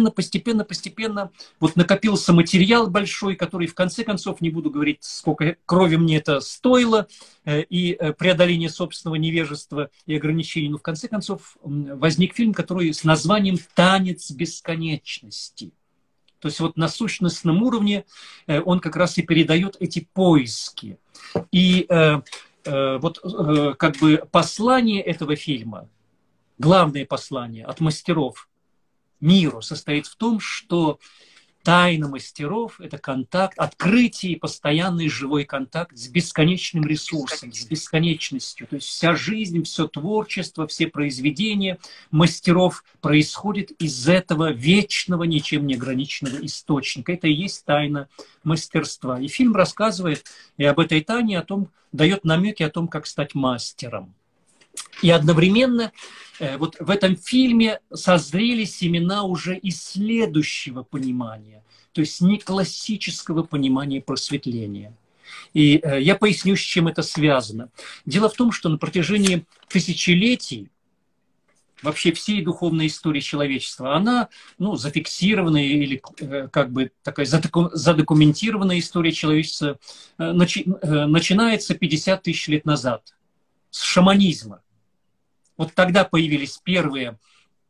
A: вот накопился материал большой, который в конце концов, не буду говорить, сколько крови мне это стоило, и преодоление собственного невежества и ограничений, но в конце концов возник фильм, который с названием «Танец бесконечности». То есть вот на сущностном уровне он как раз и передает эти поиски. И вот как бы послание этого фильма, главное послание от мастеров миру состоит в том, что тайна мастеров – это контакт, открытие и постоянный живой контакт с бесконечным ресурсом, с бесконечностью. То есть вся жизнь, все творчество, все произведения мастеров происходит из этого вечного, ничем не ограниченного источника. Это и есть тайна мастерства. И фильм рассказывает и об этой тайне, о том, дает намеки о том, как стать мастером. И одновременно вот в этом фильме созрели семена уже и следующего понимания, то есть не классического понимания просветления. И я поясню, с чем это связано. Дело в том, что на протяжении тысячелетий вообще всей духовной истории человечества, она, зафиксированная или как бы такая задокументированная история человечества начинается 50 тысяч лет назад с шаманизма. Вот тогда появились первые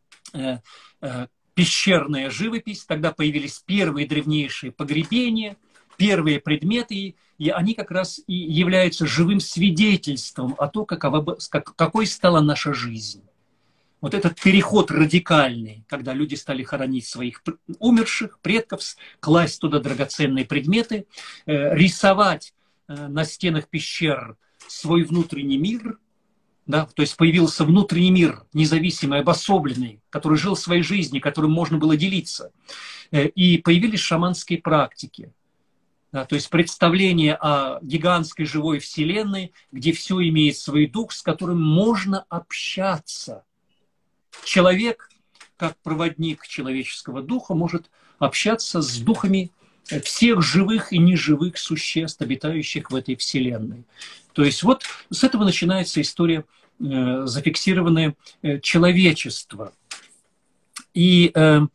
A: пещерная живопись, тогда появились первые древнейшие погребения, первые предметы, и они как раз и являются живым свидетельством о том, какой стала наша жизнь. Вот этот переход радикальный, когда люди стали хоронить своих умерших предков, класть туда драгоценные предметы, рисовать на стенах пещер свой внутренний мир, да, то есть появился внутренний мир, независимый, обособленный, который жил своей жизнью, которым можно было делиться. И появились шаманские практики. Да, то есть представление о гигантской живой вселенной, где все имеет свой дух, с которым можно общаться. Человек, как проводник человеческого духа, может общаться с духами всех живых и неживых существ, обитающих в этой вселенной. То есть вот с этого начинается история, зафиксированная человечества. И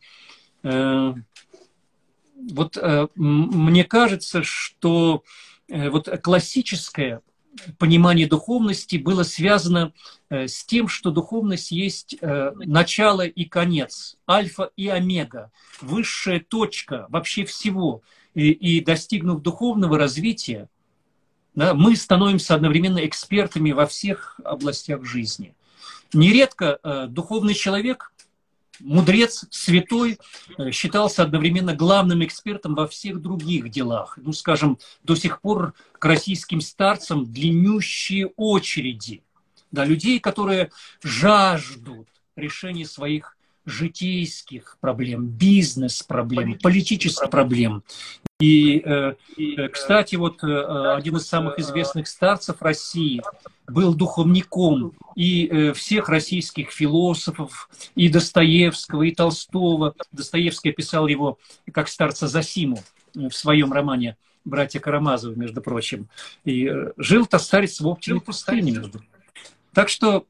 A: вот мне кажется, что вот классическое понимание духовности было связано с тем, что духовность есть начало и конец, альфа и омега, высшая точка вообще всего. И достигнув духовного развития, да, мы становимся одновременно экспертами во всех областях жизни. Нередко духовный человек, мудрец, святой, считался одновременно главным экспертом во всех других делах. Скажем, до сих пор к российским старцам длиннющие очереди. Да, людей, которые жаждут решения своих житейских проблем, бизнес-проблем, политических проблем. И, кстати, вот один из самых известных старцев России был духовником и всех российских философов, и Достоевского, и Толстого. Достоевский описал его как старца Зосиму в своем романе «Братья Карамазовы», между прочим. И жил-то старец в Оптиной пустыне. Так что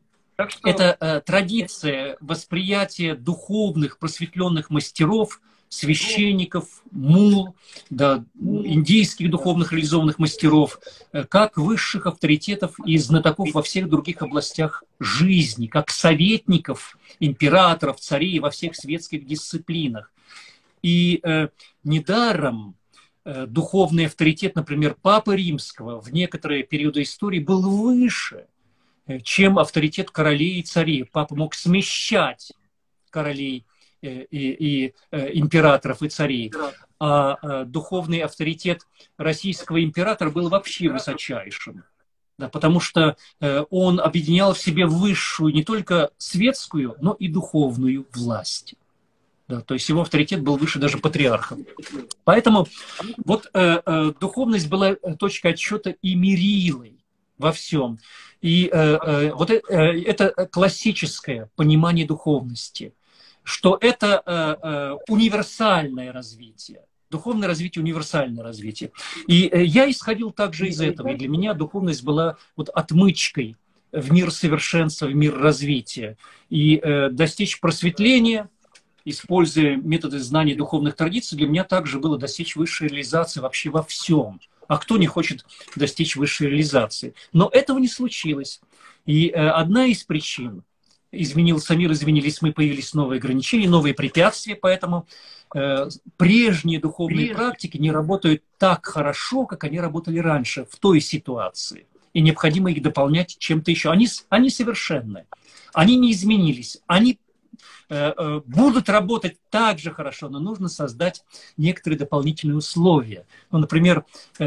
A: это традиция восприятия духовных, просветленных мастеров, священников, мул, да, индийских духовных реализованных мастеров, как высших авторитетов и знатоков во всех других областях жизни, как советников, императоров, царей во всех светских дисциплинах. И недаром духовный авторитет, например, Папы Римского в некоторые периоды истории был выше, чем авторитет королей и царей. Папа мог смещать королей и императоров и царей. А духовный авторитет российского императора был вообще высочайшим. Да, потому что он объединял в себе высшую не только светскую, но и духовную власть. Да, то есть его авторитет был выше даже патриарха. Поэтому вот духовность была точкой отсчета и мерилой во всем. И вот это классическое понимание духовности, что это универсальное развитие. Духовное развитие, универсальное развитие. И я исходил также из этого. И для меня духовность была вот отмычкой в мир совершенства, в мир развития. И достичь просветления, используя методы знаний духовных традиций, для меня также было достичь высшей реализации вообще во всем. А кто не хочет достичь высшей реализации? Но этого не случилось. И одна из причин: изменился мир, изменились мы, появились новые ограничения, новые препятствия, поэтому прежние духовные практики не работают так хорошо, как они работали раньше, в той ситуации. И необходимо их дополнять чем-то еще. Они совершенны, они не изменились, они будут работать так же хорошо, но нужно создать некоторые дополнительные условия. Ну, например,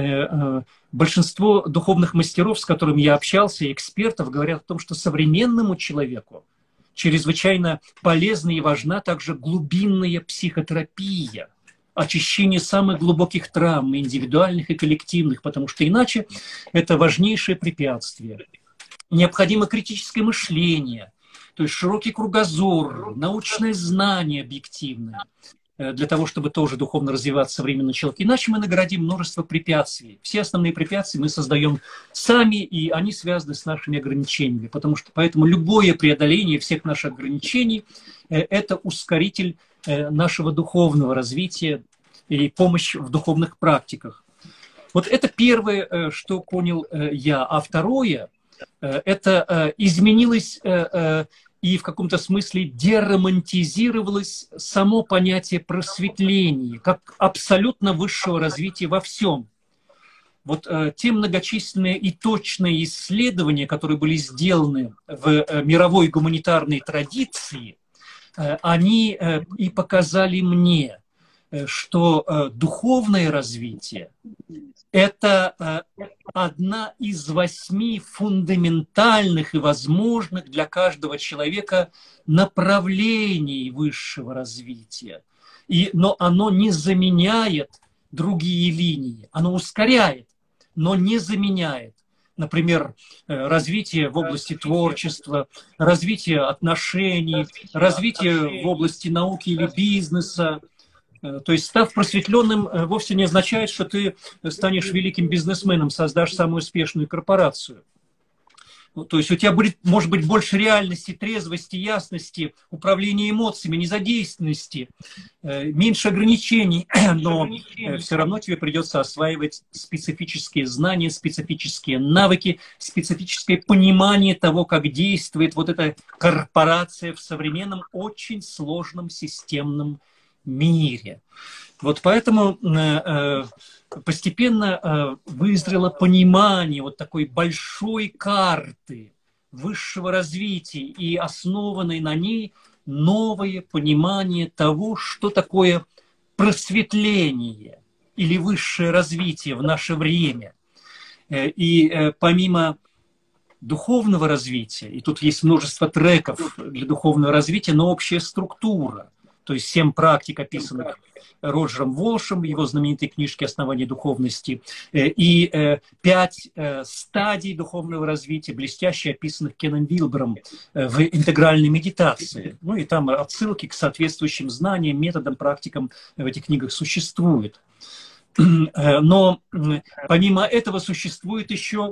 A: большинство духовных мастеров, с которыми я общался, и экспертов, говорят о том, что современному человеку чрезвычайно полезна и важна также глубинная психотерапия, очищение самых глубоких травм, индивидуальных и коллективных, потому что иначе это важнейшее препятствие. Необходимо критическое мышление, то есть широкий кругозор, научное знание объективное, для того, чтобы тоже духовно развиваться современный человек. Иначе мы наградим множество препятствий. Все основные препятствия мы создаем сами, и они связаны с нашими ограничениями. Поэтому любое преодоление всех наших ограничений – это ускоритель нашего духовного развития и помощь в духовных практиках. Вот это первое, что понял я. А второе – это изменилось и в каком-то смысле деромантизировалось само понятие просветления, как абсолютно высшего развития во всем. Вот те многочисленные и точные исследования, которые были сделаны в мировой гуманитарной традиции, они и показали мне, что духовное развитие – это одна из 8 фундаментальных и возможных для каждого человека направлений высшего развития. Но оно не заменяет другие линии, оно ускоряет, но не заменяет. Например, развитие в области творчества, развитие отношений, развитие в области науки или бизнеса. То есть, став просветленным, вовсе не означает, что ты станешь великим бизнесменом, создашь самую успешную корпорацию. То есть у тебя будет, может быть, больше реальности, трезвости, ясности, управления эмоциями, незадействованности, меньше ограничений, но все равно тебе придется осваивать специфические знания, специфические навыки, специфическое понимание того, как действует вот эта корпорация в современном, очень сложном системном мире. Вот поэтому постепенно вызрело понимание вот такой большой карты высшего развития и основанное на ней новое понимание того, что такое просветление или высшее развитие в наше время. И помимо духовного развития, и тут есть множество треков для духовного развития, но общая структура. То есть 7 практик, описанных Роджером Волшем в его знаменитой книжке «Основание духовности», и 5 стадий духовного развития, блестяще описанных Кеном Вилбером в интегральной медитации. Ну и там отсылки к соответствующим знаниям, методам, практикам в этих книгах существуют. Но помимо этого существует еще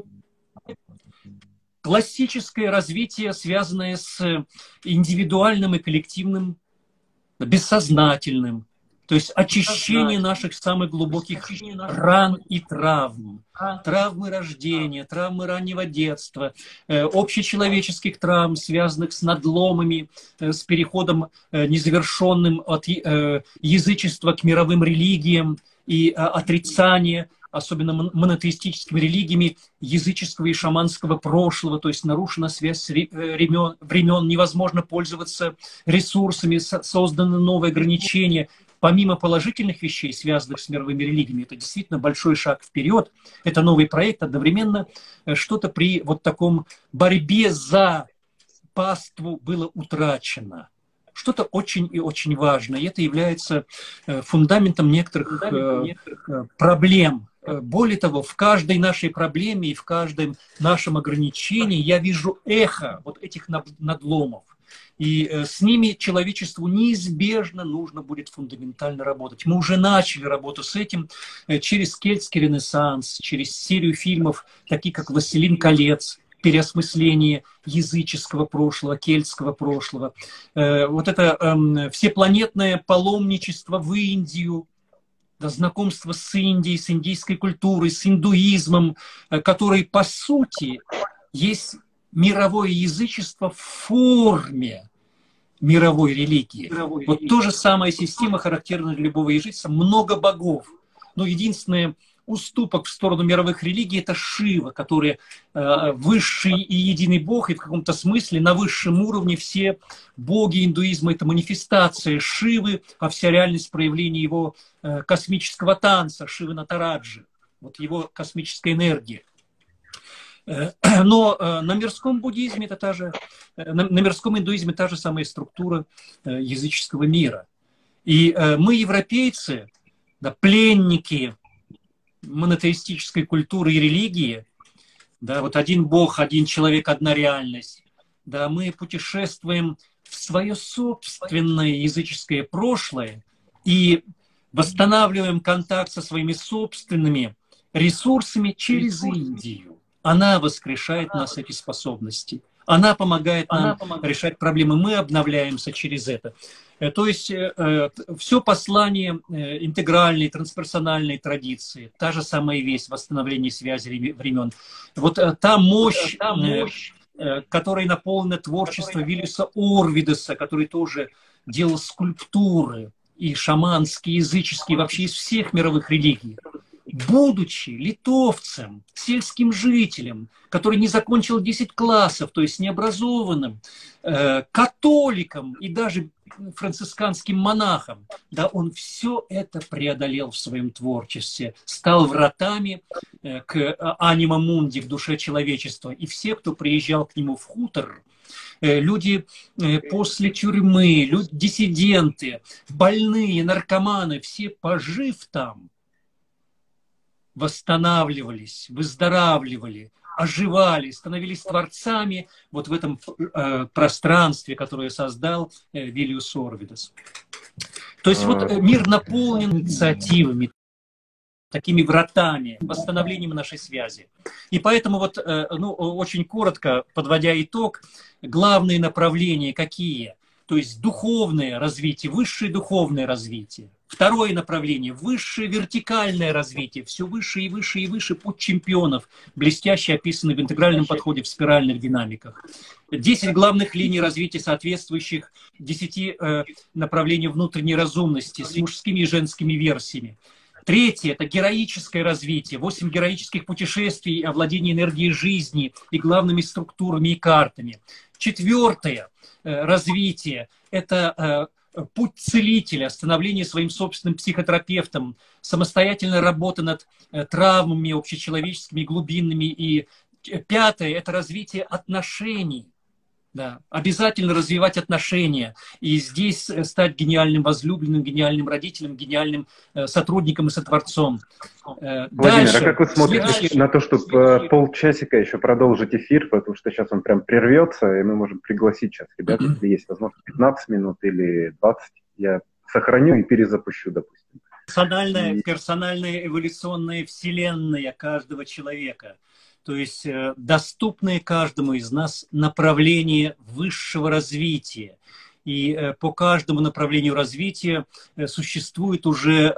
A: классическое развитие, связанное с индивидуальным и коллективным, бессознательным, то есть очищение наших самых глубоких ран и травм, травмы рождения, травмы раннего детства, общечеловеческих травм, связанных с надломами, с переходом незавершенным от язычества к мировым религиям и отрицание, особенно монотеистическими религиями, языческого и шаманского прошлого, то есть нарушена связь времен, невозможно пользоваться ресурсами, созданы новые ограничения. Помимо положительных вещей, связанных с мировыми религиями, это действительно большой шаг вперед, это новый проект, одновременно что-то при вот таком борьбе за паству было утрачено. Что-то очень и очень важное, и это является фундаментом некоторых проблем. Более того, в каждой нашей проблеме и в каждом нашем ограничении я вижу эхо вот этих надломов. И с ними человечеству неизбежно нужно будет фундаментально работать. Мы уже начали работу с этим через кельтский ренессанс, через серию фильмов, такие как «Властелин колец», переосмысление языческого прошлого, кельтского прошлого. Вот это всепланетное паломничество в Индию, да, знакомство с Индией, с индийской культурой, с индуизмом, который, по сути, есть мировое язычество в форме мировой религии. Вот то же самая система характерна для любого язычества. Много богов. Но единственный уступок в сторону мировых религий – это Шива, который высший и единый бог, и в каком-то смысле на высшем уровне все боги индуизма – это манифестация Шивы, а вся реальность проявления его космического танца, Шивы Натараджи, вот его космическая энергия. Но на мирском буддизме это на мирском индуизме та же самая структура языческого мира. И мы, европейцы, да, пленники монотеистической культуры и религии, да, вот один Бог, один человек, одна реальность, да, мы путешествуем в свое собственное языческое прошлое и восстанавливаем контакт со своими собственными ресурсами через Индию. Она воскрешает в нас эти способности. Она помогает нам решать проблемы. Мы обновляемся через это. То есть все послание интегральной, трансперсональной традиции, та же самая весть восстановления связи времен. Вот та мощь, которой наполнено творчество Виллиса Орвидеса, который тоже делал скульптуры и шаманские, языческие, вообще из всех мировых религий. Будучи литовцем, сельским жителем, который не закончил 10 классов, то есть необразованным, католиком и даже францисканским монахом, да, он все это преодолел в своем творчестве, стал вратами к анима мунди, в душе человечества. И все, кто приезжал к нему в хутор, люди после тюрьмы, диссиденты, больные, наркоманы, все, пожив там, восстанавливались, выздоравливали, оживали, становились творцами вот в этом пространстве, которое создал Виллиус Орвидес. То есть вот мир наполнен инициативами, такими вратами, восстановлением нашей связи. И поэтому вот, ну, очень коротко, подводя итог, главные направления какие? То есть духовное развитие, высшее духовное развитие. Второе направление – высшее вертикальное развитие, все выше и выше и выше, путь чемпионов, блестяще описанный в интегральном подходе в спиральных динамиках. 10 главных линий развития, соответствующих 10 направлениям внутренней разумности с мужскими и женскими версиями. Третье – это героическое развитие, 8 героических путешествий, овладение энергией жизни и главными структурами и картами. Четвертое развитие – это путь целителя, становление своим собственным психотерапевтом, самостоятельная работа над травмами общечеловеческими, глубинными. И пятое – это развитие отношений. Да, обязательно развивать отношения. И здесь стать гениальным возлюбленным, гениальным родителем, гениальным сотрудником и сотворцом.
B: Владимир,
A: Дальше,
B: а как вы смотрите на то, чтобы полчасика еще продолжить эфир, потому что сейчас он прям прервется, и мы можем пригласить сейчас ребят, если есть возможность, 15 минут или 20, я сохраню и перезапущу, допустим.
A: Персональная эволюционная вселенная каждого человека. То есть доступные каждому из нас направление высшего развития. И по каждому направлению развития существует уже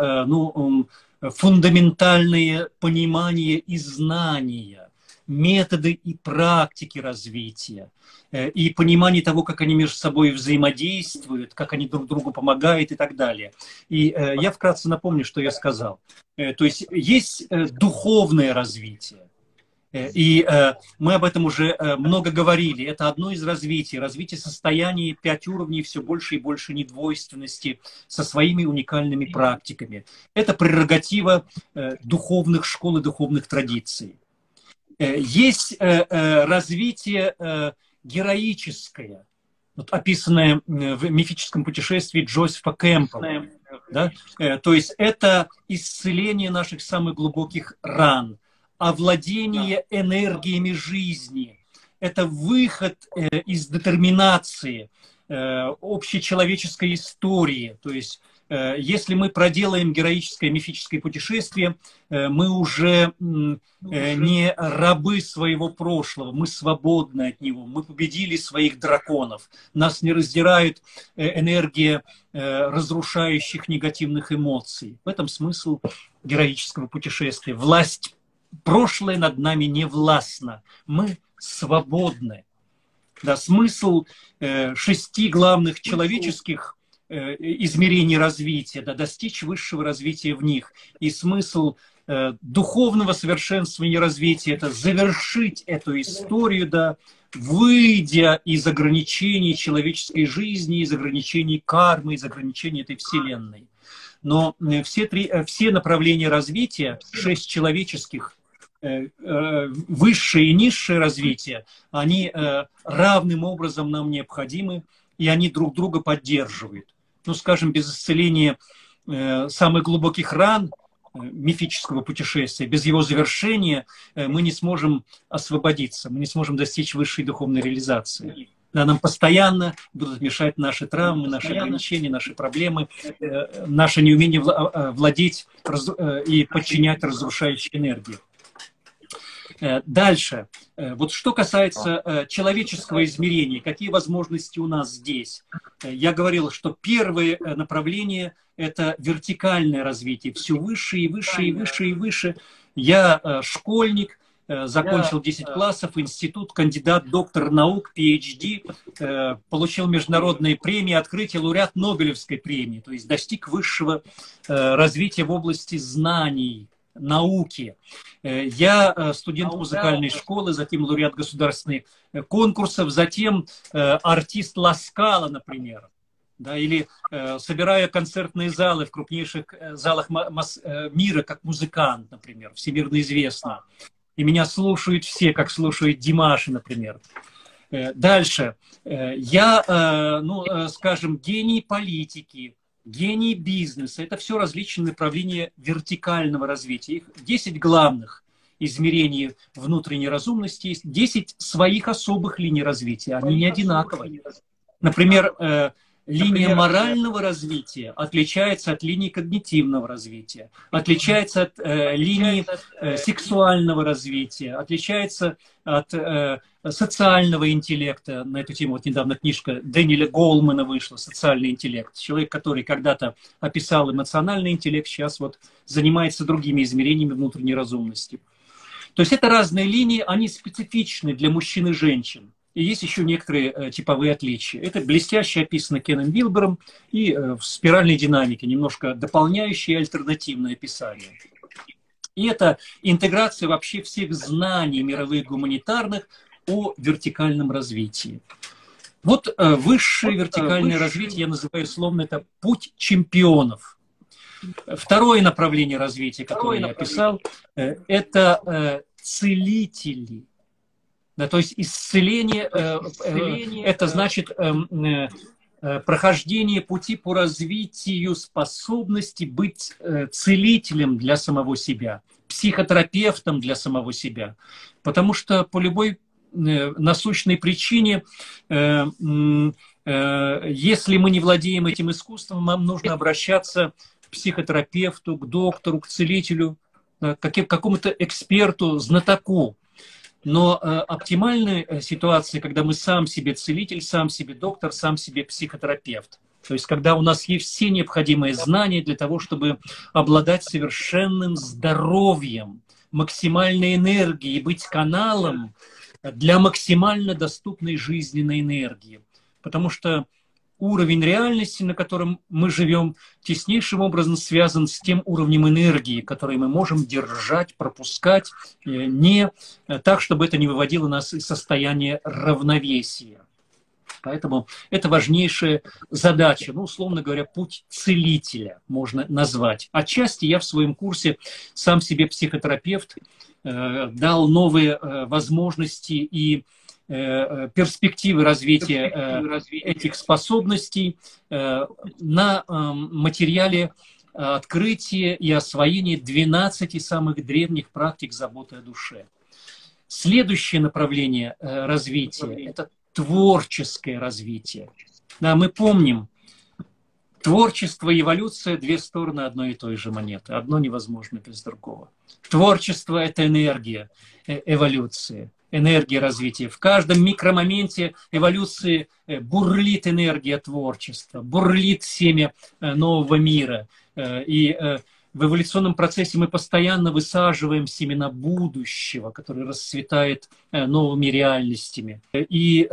A: фундаментальные понимания и знания, методы и практики развития, и понимание того, как они между собой взаимодействуют, как они друг другу помогают и так далее. И я вкратце напомню, что я сказал. То есть есть духовное развитие. И мы об этом уже много говорили. Это одно из развитий. Развитие состояния 5 уровней, все больше и больше недвойственности со своими уникальными практиками. Это прерогатива духовных школ и духовных традиций. Есть развитие героическое, вот, описанное в мифическом путешествии Джозефа Кэмпбелла. Да? То есть это исцеление наших самых глубоких ран, овладение энергиями жизни, это выход из детерминации общечеловеческой истории, то есть если мы проделаем героическое мифическое путешествие, мы уже не рабы своего прошлого, мы свободны от него, мы победили своих драконов, нас не раздирает энергия разрушающих негативных эмоций. В этом смысл героического путешествия. Власть прошлое над нами не властна, мы свободны. Да, смысл 6 главных человеческих измерений развития, да, достичь высшего развития в них. И смысл духовного совершенствования развития – это завершить эту историю, да, выйдя из ограничений человеческой жизни, из ограничений кармы, из ограничений этой вселенной. Но все направления развития, 6 человеческих, высшее и низшее развитие, они равным образом нам необходимы, и они друг друга поддерживают. Ну, скажем, без исцеления самых глубоких ран мифического путешествия, без его завершения мы не сможем освободиться, мы не сможем достичь высшей духовной реализации. Да, нам постоянно будут мешать наши травмы, наши ограничения, наши проблемы, наше неумение владеть и подчинять разрушающей энергии. Дальше. Вот что касается человеческого измерения, какие возможности у нас здесь? Я говорил, что первое направление – это вертикальное развитие. Все выше и выше и выше и выше. Я школьник, закончил 10 классов, институт, кандидат, доктор наук, PhD, получил международные премии, открытие, лауреат Нобелевской премии, то есть достиг высшего развития в области знаний, науки. Я студент музыкальной школы, затем лауреат государственных конкурсов, затем артист Ла Скала, например. Да, или собирая концертные залы в крупнейших залах мира, как музыкант, например, всемирно известно. И меня слушают все, как слушают Димаша, например. Дальше. Я, скажем, гений политики, гений бизнеса. Это все различные направления вертикального развития. Их 10 главных измерений внутренней разумности, есть 10 своих особых линий развития. Они не одинаковые. Например, линия морального развития отличается от линии когнитивного развития, отличается от линии сексуального развития, отличается от социального интеллекта. На эту тему вот недавно книжка Дэниеля Голмана вышла «Социальный интеллект». Человек, который когда-то описал эмоциональный интеллект, сейчас вот занимается другими измерениями внутренней разумности. То есть это разные линии, они специфичны для мужчин и женщин. И есть еще некоторые типовые отличия. Это блестяще описано Кеном Вилбером и в спиральной динамике, немножко дополняющее и альтернативное описание. И это интеграция вообще всех знаний мировых гуманитарных о вертикальном развитии. Вот высшее вертикальное развитие, я называю словно это путь чемпионов. Второе направление развития, которое я описал, это целители. Да, то есть исцеление, это значит прохождение пути по развитию способности быть целителем для самого себя, психотерапевтом для самого себя. Потому что по любой насущной причине, если мы не владеем этим искусством, нам нужно обращаться к психотерапевту, к доктору, к целителю, к какому-то эксперту, знатоку. Но оптимальная ситуация, когда мы сам себе целитель, сам себе доктор, сам себе психотерапевт. То есть когда у нас есть все необходимые знания для того, чтобы обладать совершенным здоровьем, максимальной энергией, быть каналом для максимально доступной жизненной энергии. Потому что уровень реальности, на котором мы живем, теснейшим образом связан с тем уровнем энергии, который мы можем держать, пропускать, не так, чтобы это не выводило нас из состояния равновесия. Поэтому это важнейшая задача, ну, условно говоря, путь целителя можно назвать. Отчасти я в своем курсе сам себе психотерапевт, дал новые возможности и перспективы развития этих способностей на материале открытия и освоения 12 самых древних практик заботы о душе. Следующее направление развития – это творческое развитие. Да, мы помним, Творчество и эволюция – две стороны одной и той же монеты. Одно невозможно без другого. Творчество – это энергия эволюции, энергия развития. В каждом микромоменте эволюции бурлит энергия творчества, бурлит семя нового мира. И в эволюционном процессе мы постоянно высаживаем семена будущего, которое расцветает новыми реальностями. И,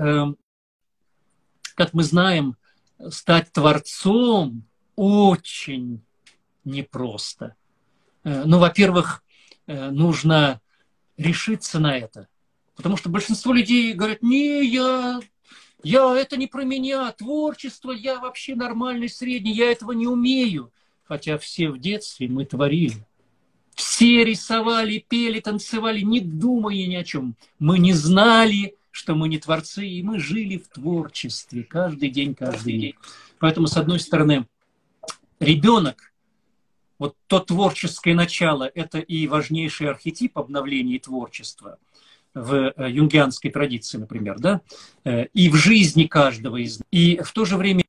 A: как мы знаем, стать творцом очень непросто. Ну, во-первых, нужно решиться на это. Потому что большинство людей говорят: не, я это не про меня, творчество, я вообще нормальный, средний, я этого не умею. Хотя все в детстве мы творили. Все рисовали, пели, танцевали, не думая ни о чем. Мы не знали, что мы не творцы, и мы жили в творчестве каждый день, каждый день. Поэтому, с одной стороны, ребенок, вот то творческое начало, это и важнейший архетип обновления творчества в юнгианской традиции, например, да, и в жизни каждого из нас. И в то же время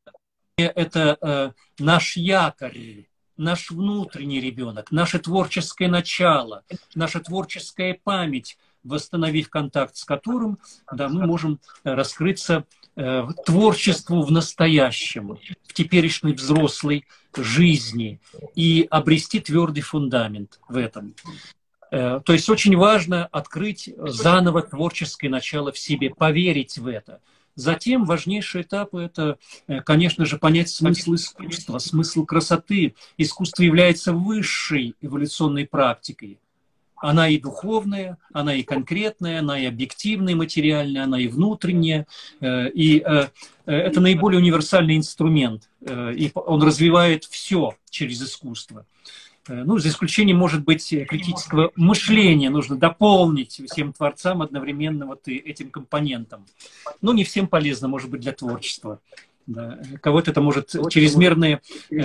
A: это наш якорь, наш внутренний ребенок, наше творческое начало, наша творческая память, восстановив контакт с которым, да, мы можем раскрыться творчеству в настоящем, в теперешней взрослой жизни и обрести твердый фундамент в этом. То есть очень важно открыть заново творческое начало в себе, поверить в это. Затем важнейший этап – это, конечно же, понять смысл искусства, смысл красоты. Искусство является высшей эволюционной практикой. Она и духовная, она и конкретная, она и объективная, материальная, она и внутренняя. И это наиболее универсальный инструмент. И он развивает все через искусство. Ну, за исключением, может быть, критического мышления. Нужно дополнить всем творцам одновременно вот и этим компонентом. Но не всем полезно, может быть, для творчества. Да. Кого-то это может чрезмерное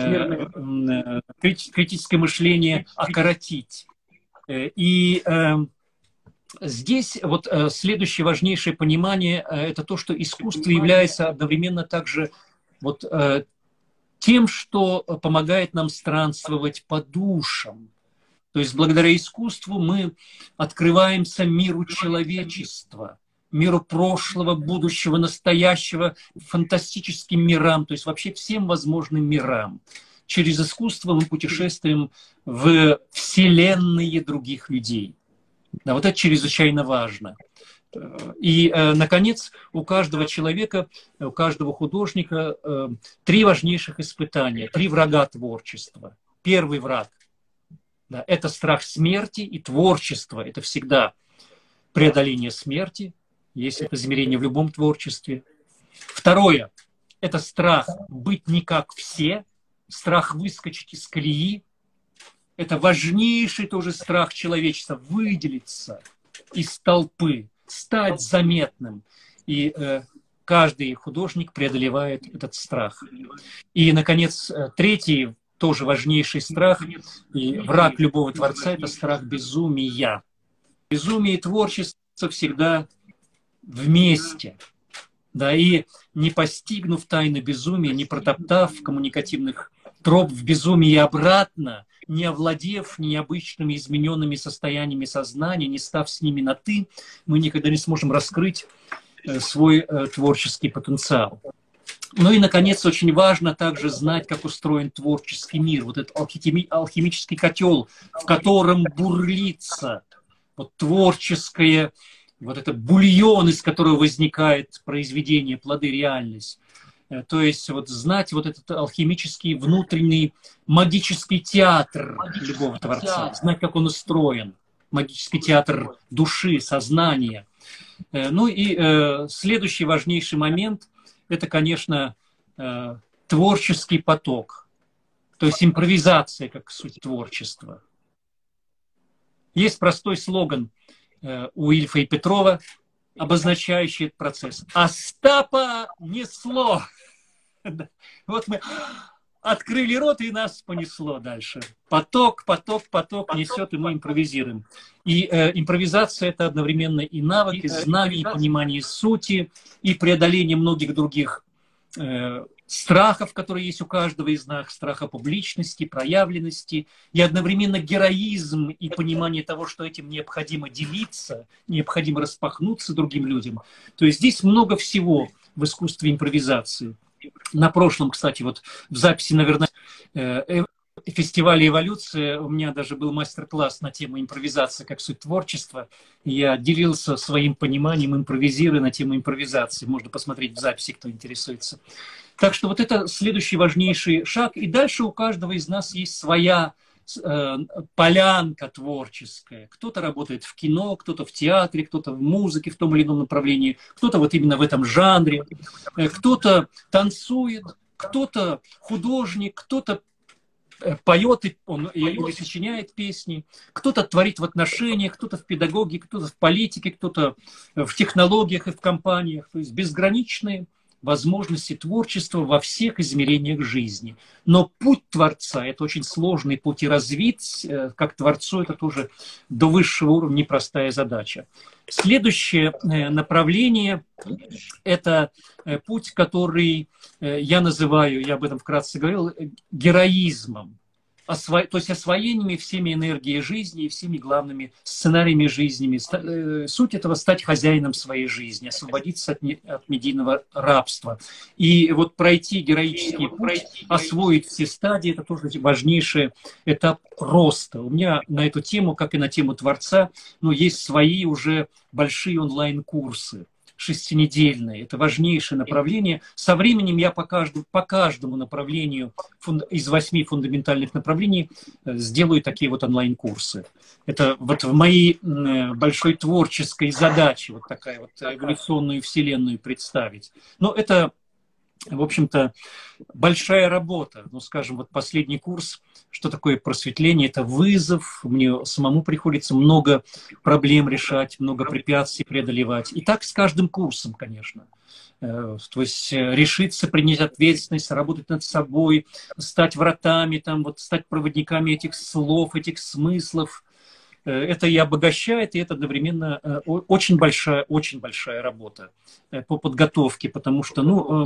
A: критическое мышление окоротить. И здесь вот следующее важнейшее понимание – это то, что искусство является одновременно также вот тем, что помогает нам странствовать по душам. То есть благодаря искусству мы открываемся миру человечества, миру прошлого, будущего, настоящего, фантастическим мирам, то есть вообще всем возможным мирам. Через искусство мы путешествуем в вселенные других людей. Да, вот это чрезвычайно важно. И, наконец, у каждого человека, у каждого художника три важнейших испытания, три врага творчества. Первый враг – да, это страх смерти, и творчество – это всегда преодоление смерти, есть это измерение в любом творчестве. Второе – это страх быть не как все, страх выскочить из колеи. Это важнейший тоже страх человечества – выделиться из толпы, стать заметным. И каждый художник преодолевает этот страх. И, наконец, третий, тоже важнейший страх, и враг любого творца – это страх безумия. Безумие и творчество всегда вместе. Да, и не постигнув тайны безумия, не протоптав коммуникативных троп в безумии обратно, не овладев необычными измененными состояниями сознания, не став с ними на «ты», мы никогда не сможем раскрыть свой творческий потенциал. Ну и, наконец, очень важно также знать, как устроен творческий мир, вот этот алхимический котел, в котором бурлится вот творческое, вот это бульон, из которого возникает произведение, плоды, реальность. То есть вот знать вот этот алхимический внутренний магический театр любого творца, знать, как он устроен, магический театр души, сознания. Ну и следующий важнейший момент – это, конечно, творческий поток, то есть импровизация как суть творчества. Есть простой слоган у Ильфа и Петрова, обозначающий этот процесс. Остапа несло. Вот мы открыли рот, и нас понесло дальше. Поток, поток, поток несет, и мы импровизируем. И импровизация – это одновременно и навык, и знание, и понимание сути, и преодоление многих других страхов, которые есть у каждого из нас, страха публичности, проявленности, и одновременно героизм и понимание того, что этим необходимо делиться, необходимо распахнуться другим людям. То есть здесь много всего в искусстве импровизации. На прошлом, кстати, вот в записи, наверное, фестиваля «Эволюция» у меня даже был мастер-класс на тему импровизации как суть творчества. Я делился своим пониманием, импровизируя на тему импровизации. Можно посмотреть в записи, кто интересуется. Так что вот это следующий важнейший шаг. И дальше у каждого из нас есть своя полянка творческая. Кто-то работает в кино, кто-то в театре, кто-то в музыке в том или ином направлении, кто-то вот именно в этом жанре, кто-то танцует, кто-то художник, кто-то поет или сочиняет песни, кто-то творит в отношениях, кто-то в педагогике, кто-то в политике, кто-то в технологиях и в компаниях. То есть безграничные возможности творчества во всех измерениях жизни. Но путь Творца – это очень сложный путь, и развить как Творцу – это тоже до высшего уровня непростая задача. Следующее направление – это путь, который я называю, я об этом вкратце говорил, героизмом. То есть освоениями всеми энергией жизни и всеми главными сценариями жизни. Суть этого – стать хозяином своей жизни, освободиться от медийного рабства. И вот пройти героический путь, освоить все стадии – это тоже важнейший этап роста. У меня на эту тему, как и на тему Творца, есть свои уже большие онлайн-курсы. 6-недельные. Это важнейшее направление. Со временем я по каждому направлению из 8 фундаментальных направлений сделаю такие вот онлайн-курсы. Это вот в моей большой творческой задаче вот такая вот эволюционную вселенную представить. Но это, в общем-то, большая работа. Скажем, вот последний курс, что такое просветление, это вызов. Мне самому приходится много проблем решать, много препятствий преодолевать. И так с каждым курсом, конечно. То есть решиться, принять ответственность, работать над собой, стать вратами, стать проводниками этих слов, этих смыслов. Это и обогащает, и это одновременно очень большая работа по подготовке, потому что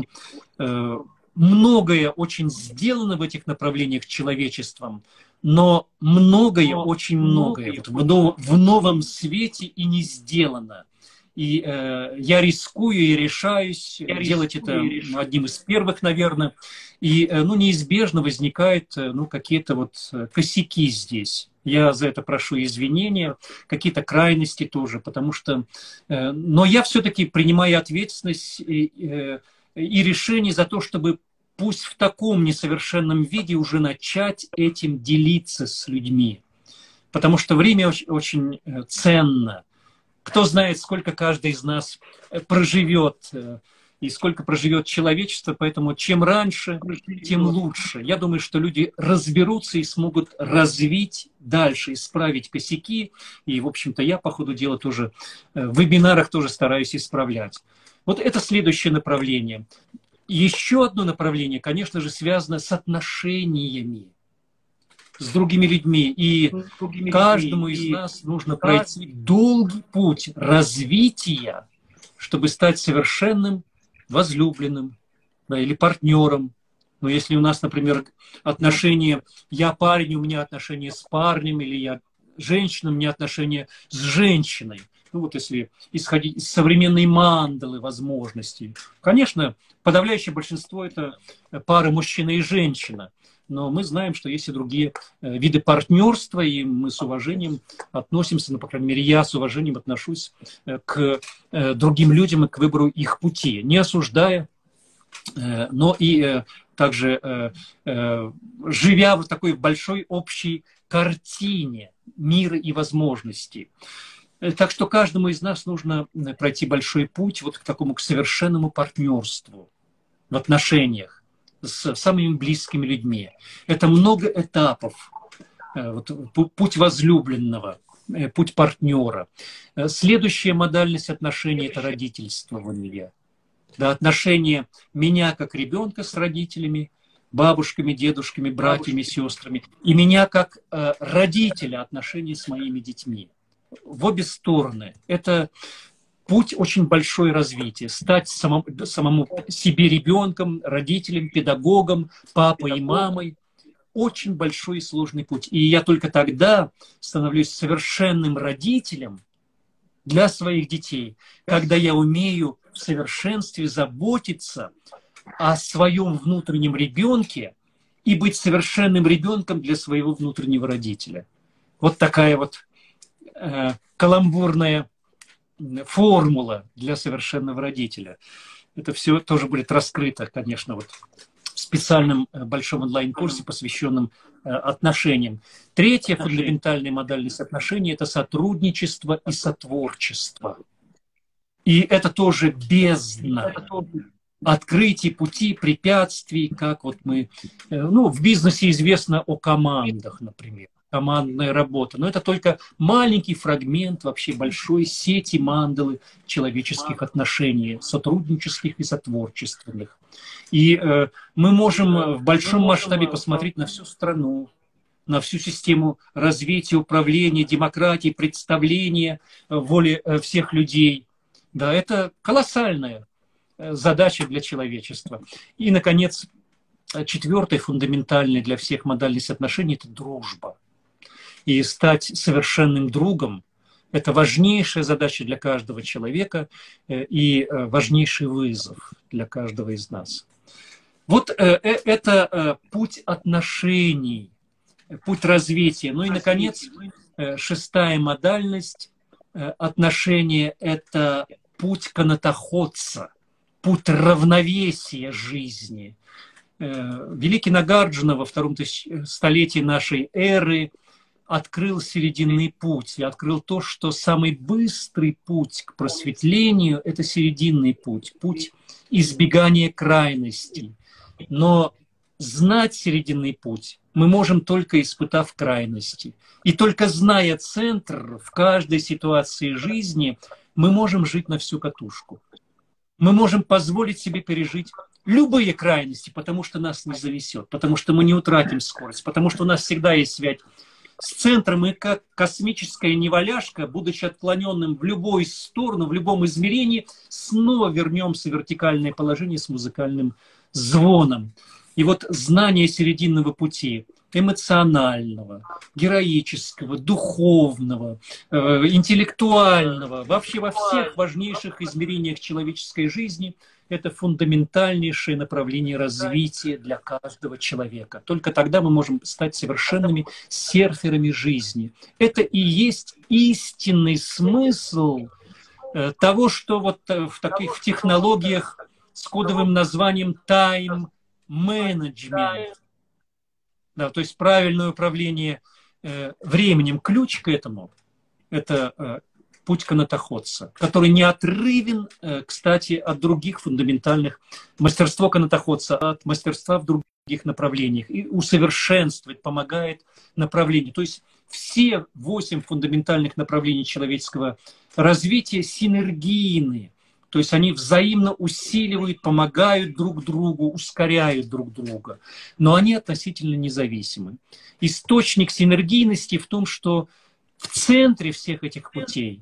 A: многое очень сделано в этих направлениях человечеством, но очень многое в новом свете и не сделано. И я рискую и решаюсь делать это одним из первых, наверное. И неизбежно возникают какие-то вот косяки здесь. Я за это прошу извинения, какие-то крайности тоже, потому что... Но я все-таки принимаю ответственность и решение за то, чтобы пусть в таком несовершенном виде уже начать этим делиться с людьми. Потому что время очень ценно. Кто знает, сколько каждый из нас проживет и сколько проживет человечество, поэтому чем раньше, тем лучше. Я думаю, что люди разберутся и смогут развить дальше, исправить косяки. И, в общем-то, я по ходу дела тоже в вебинарах тоже стараюсь исправлять. Вот это следующее направление. Еще одно направление, конечно же, связано с отношениями с другими людьми. И каждому из нас нужно пройти долгий путь развития, чтобы стать совершенным возлюбленным, или партнером. Но если у нас, например, отношения, я парень, у меня отношения с парнем, или я женщина, у меня отношения с женщиной. Если исходить из современной мандалы возможностей. Конечно, подавляющее большинство – это пары мужчина и женщина. Но мы знаем, что есть и другие виды партнерства, и мы с уважением относимся, по крайней мере, я с уважением отношусь к другим людям и к выбору их пути, не осуждая, но и также живя в такой большой общей картине мира и возможностей. Так что каждому из нас нужно пройти большой путь вот к такому, к совершенному партнерству в отношениях с самыми близкими людьми. Это много этапов. Путь возлюбленного, путь партнера. Следующая модальность отношений – это родительствование. Отношения меня как ребенка с родителями, бабушками, дедушками, братьями, сестрами, и меня как родителя отношений с моими детьми. В обе стороны. Это путь очень большое развитие. Стать самому себе ребенком, родителем, педагогом, папой и мамой. Очень большой и сложный путь. И я только тогда становлюсь совершенным родителем для своих детей, когда я умею в совершенстве заботиться о своем внутреннем ребенке и быть совершенным ребенком для своего внутреннего родителя. Вот такая вот каламбурная формула для совершенного родителя. Это все тоже будет раскрыто, конечно, вот в специальном большом онлайн-курсе, посвященном отношениям. Третья фундаментальная модальность отношений – это сотрудничество и сотворчество. И это тоже бездна открытий пути, препятствий, как вот мы… Ну, в бизнесе известно о командах, например, командная работа. Но это только маленький фрагмент вообще большой сети мандалы человеческих отношений, сотруднических и сотворчественных. И мы можем в большом масштабе посмотреть на всю страну, на всю систему развития, управления, демократии, представления воли всех людей. Да, это колоссальная задача для человечества. И, наконец, четвертая фундаментальная для всех модальность отношений – это дружба. И стать совершенным другом – это важнейшая задача для каждого человека и важнейший вызов для каждого из нас. Вот это путь отношений, путь развития. Ну и, наконец, шестая модальность отношения – это путь канатоходца, путь равновесия жизни. Великий Нагарджуна во втором столетии нашей эры открыл серединный путь и открыл то, что самый быстрый путь к просветлению – это серединный путь, путь избегания крайностей. Но знать серединный путь мы можем только испытав крайности. И только зная центр в каждой ситуации жизни, мы можем жить на всю катушку. Мы можем позволить себе пережить любые крайности, потому что нас не занесет, потому что мы не утратим скорость, потому что у нас всегда есть связь с центром, и как космическая неваляшка, будучи отклоненным в любую сторону, в любом измерении, снова вернемся в вертикальное положение с музыкальным звоном. И вот знание серединного пути, эмоционального, героического, духовного, интеллектуального, вообще во всех важнейших измерениях человеческой жизни, это фундаментальнейшее направление развития для каждого человека. Только тогда мы можем стать совершенными серферами жизни. Это и есть истинный смысл того, что вот в таких технологиях с кодовым названием тайм-менеджмент, да, то есть правильное управление временем, ключ к этому – это путь канатоходца, который неотрывен, кстати, от других фундаментальных, мастерство канатоходца от мастерства в других направлениях и усовершенствует, помогает направлению. То есть все 8 фундаментальных направлений человеческого развития синергийны, то есть они взаимно усиливают, помогают друг другу, ускоряют друг друга, но они относительно независимы. Источник синергийности в том, что в центре всех этих путей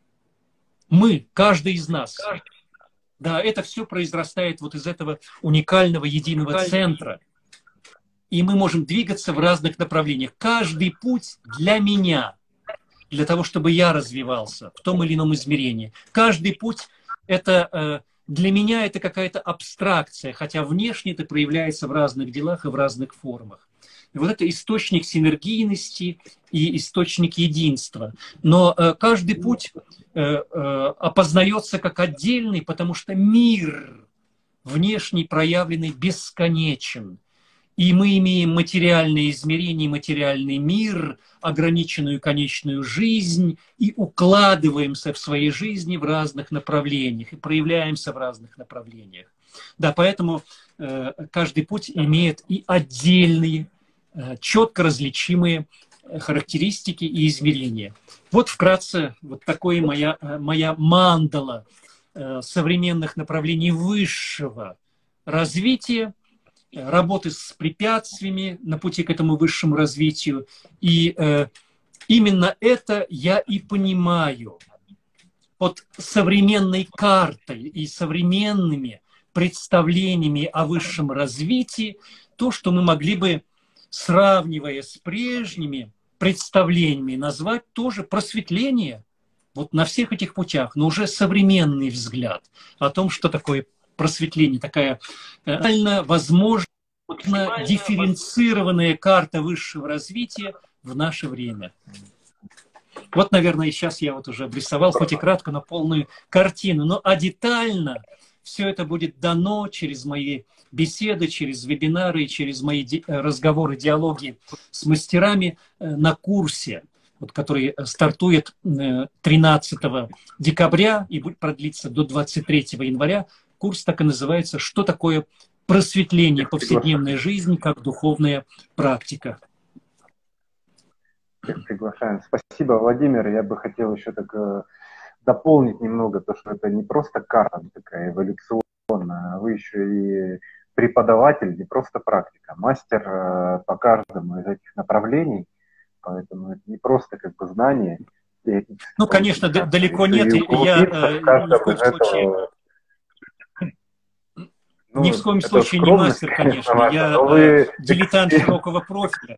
A: мы, каждый из нас, да, это все произрастает вот из этого уникального единого центра. И мы можем двигаться в разных направлениях. Каждый путь для меня, для того, чтобы я развивался в том или ином измерении. Каждый путь это для меня это какая-то абстракция, хотя внешне это проявляется в разных делах и в разных формах. И вот это источник синергийности и источник единства. Но каждый путь опознается как отдельный, потому что мир внешний проявленный бесконечен. И мы имеем материальные измерения, материальный мир, ограниченную конечную жизнь, и укладываемся в своей жизни в разных направлениях, и проявляемся в разных направлениях. Да, поэтому каждый путь имеет и отдельные, четко различимые характеристики и измерения. Вот вкратце вот такое моя мандала современных направлений высшего развития, работы с препятствиями на пути к этому высшему развитию. И именно это я и понимаю вот современной картой и современными представлениями о высшем развитии то, что мы могли бы, сравнивая с прежними представлениями, назвать тоже просветление вот на всех этих путях, но уже современный взгляд о том, что такое просветление, такая реально возможно дифференцированная карта высшего развития в наше время. Вот, наверное, сейчас я вот уже обрисовал, хоть и кратко, но полную картину. Ну, а детально все это будет дано через мои беседы, через вебинары, через мои разговоры, диалоги с мастерами на курсе, вот, который стартует 13 декабря и будет продлиться до 23 января. Курс так и называется «Что такое просветление повседневной жизни как духовная практика».
B: Приглашаем. Спасибо, Владимир. Я бы хотел еще так дополнить немного то, что это не просто карта такая эволюционная, а вы еще и преподаватель, не просто практик, а мастер по каждому из этих направлений. Поэтому это не просто как бы знание.
A: Ну, конечно, далеко нет. Я ни в коем случае... Ни в коем случае не мастер, конечно. Я дилетант широкого профиля.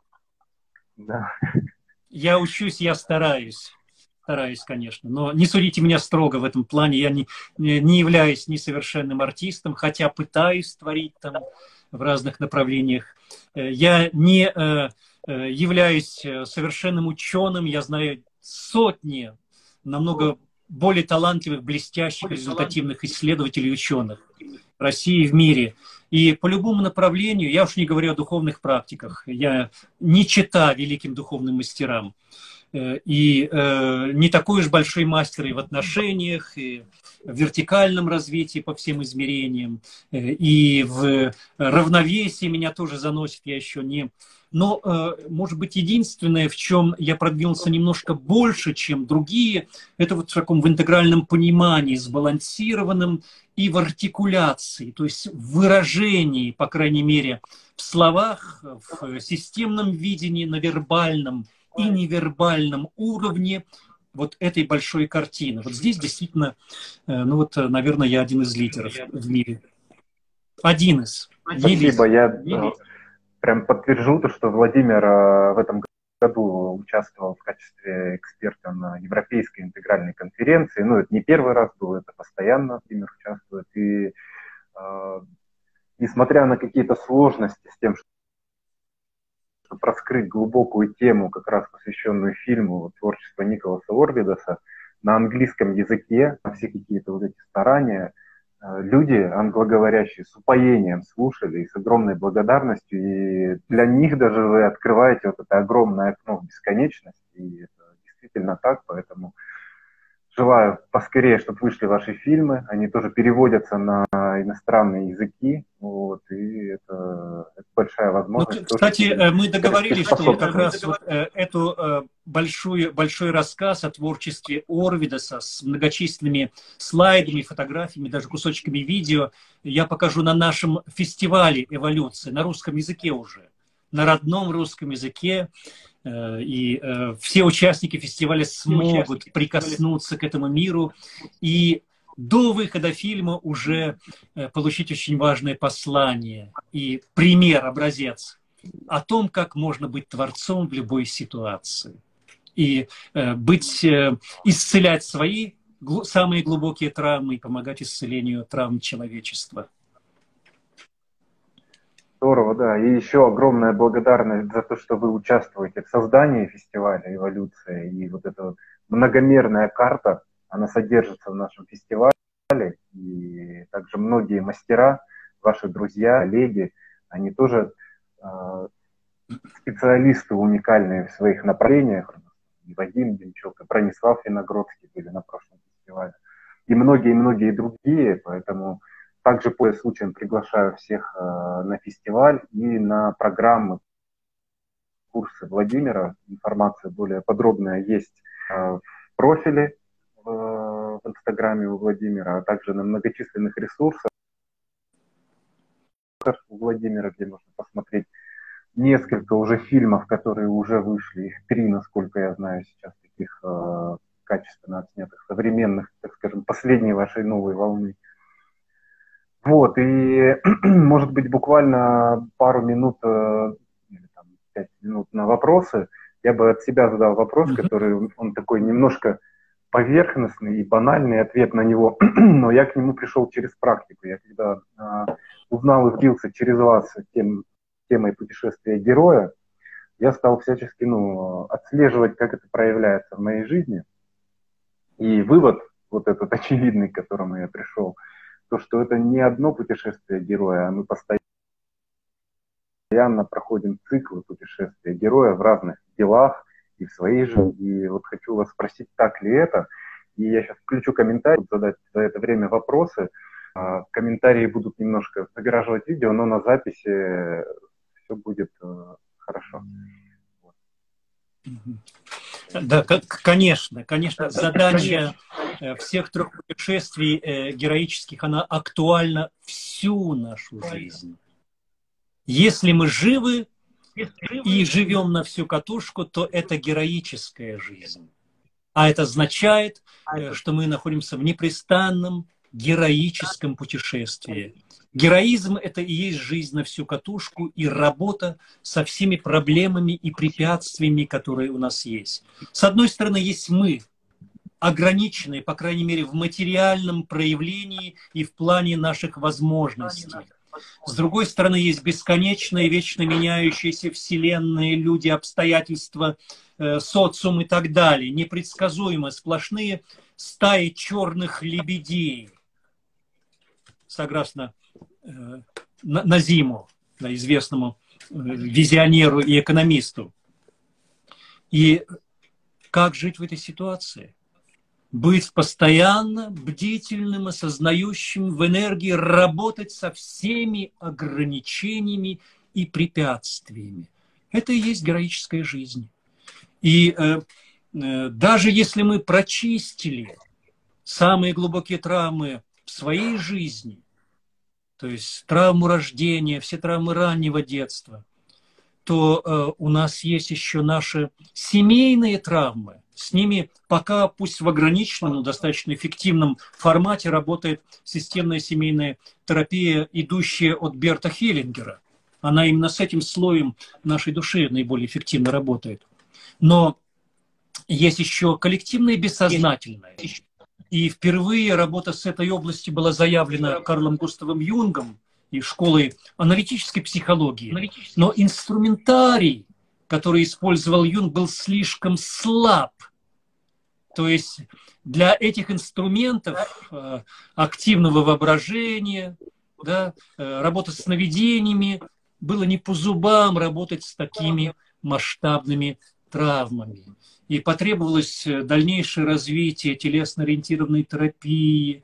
B: Да.
A: Я учусь, я стараюсь. Стараюсь, конечно. Но не судите меня строго в этом плане. Я не являюсь несовершенным артистом, хотя пытаюсь творить там в разных направлениях. Я не являюсь совершенным ученым. Я знаю сотни намного более талантливых, блестящих, результативных исследователей и ученых в России и в мире. И по любому направлению, я уж не говорю о духовных практиках, я не чета великим духовным мастерам. И не такой уж большой мастер и в отношениях, и в вертикальном развитии по всем измерениям, и в равновесии меня тоже заносит, я еще не... Но, может быть, единственное, в чем я продвинулся немножко больше, чем другие, это вот в таком в интегральном понимании, сбалансированном и в артикуляции, то есть в выражении, по крайней мере, в словах, в системном видении, на вербальном и невербальном уровне вот этой большой картины. Вот здесь действительно, ну вот, наверное, я один из лидеров в мире. Один из.
B: Спасибо. Я прям подтвержу то, что Владимир в этом году участвовал в качестве эксперта на Европейской интегральной конференции. Ну, это не первый раз был, это постоянно Владимир участвует. И несмотря на какие-то сложности с тем, чтобы раскрыть глубокую тему, как раз посвященную фильму творчества Николаса Орбидаса, на английском языке, на все какие-то вот эти старания, люди, англоговорящие, с упоением слушали и с огромной благодарностью. И для них даже вы открываете вот это огромное окно в бесконечность. И это действительно так, поэтому желаю поскорее, чтобы вышли ваши фильмы. Они тоже переводятся на иностранные языки. Вот, и это большая возможность.
A: Ну, кстати, мы договорились, что как раз вот эту большой рассказ о творчестве Орвидаса с многочисленными слайдами, фотографиями, даже кусочками видео я покажу на нашем фестивале эволюции, на русском языке уже, на родном русском языке. И все участники фестиваля смогут прикоснуться к этому миру и до выхода фильма уже получить очень важное послание и пример, образец о том, как можно быть творцом в любой ситуации и исцелять свои самые глубокие травмы и помогать исцелению травм человечества.
B: Здорово, да. И еще огромная благодарность за то, что вы участвуете в создании фестиваля «Эволюция». И вот эта вот многомерная карта, она содержится в нашем фестивале. И также многие мастера, ваши друзья, коллеги, они тоже специалисты уникальные в своих направлениях. И Вадим Демчук, и Бронислав Виногродский были на прошлом фестивале. И многие-многие другие, поэтому... Также, пользуясь случаем, приглашаю всех на фестиваль и на программы, курсы Владимира. Информация более подробная есть в профиле в Инстаграме у Владимира, а также на многочисленных ресурсах у Владимира, где можно посмотреть несколько уже фильмов, которые уже вышли, их 3, насколько я знаю, сейчас таких качественно отснятых, современных, так скажем, последней вашей новой волны. Вот, и, может быть, буквально пару минут, или там 5 минут на вопросы. Я бы от себя задал вопрос, который, он такой немножко поверхностный и банальный ответ на него, но я к нему пришел через практику. Я когда узнал и вбился через вас темой путешествия героя, я стал всячески отслеживать, как это проявляется в моей жизни. И вывод, вот этот очевидный, к которому я пришел, то, что это не одно путешествие героя, а мы постоянно проходим циклы путешествия героя в разных делах и в своей жизни. И вот хочу вас спросить, так ли это. И я сейчас включу комментарий, буду задать за это время вопросы. Комментарии будут немножко загораживать видео, но на записи все будет хорошо.
A: Да, конечно, задача всех 3 путешествий героических, она актуальна всю нашу жизнь. Если мы живы и живем на всю катушку, то это героическая жизнь. А это означает, что мы находимся в непрестанном героическом путешествии. Героизм – это и есть жизнь на всю катушку и работа со всеми проблемами и препятствиями, которые у нас есть. С одной стороны, есть мы, ограниченные, по крайней мере, в материальном проявлении и в плане наших возможностей. С другой стороны, есть бесконечные, вечно меняющиеся вселенные, люди, обстоятельства, социум и так далее. Непредсказуемо сплошные стаи черных лебедей. Согласно Назиму, известному визионеру и экономисту. И как жить в этой ситуации? Быть постоянно бдительным, осознающим, в энергии работать со всеми ограничениями и препятствиями. Это и есть героическая жизнь. И даже если мы прочистили самые глубокие травмы в своей жизни, то есть травму рождения, все травмы раннего детства, то у нас есть еще наши семейные травмы. С ними пока, пусть в ограниченном, но достаточно эффективном формате, работает системная семейная терапия, идущая от Берта Хеллингера. Она именно с этим слоем нашей души наиболее эффективно работает. Но есть еще коллективное бессознательное. И впервые работа с этой областью была заявлена Карлом Густавом Юнгом и школой аналитической психологии. Но инструментарий, который использовал Юнг, был слишком слаб. То есть для этих инструментов активного воображения, да, работа с сновидениями, было не по зубам работать с такими масштабными травмами. И потребовалось дальнейшее развитие телесно-ориентированной терапии,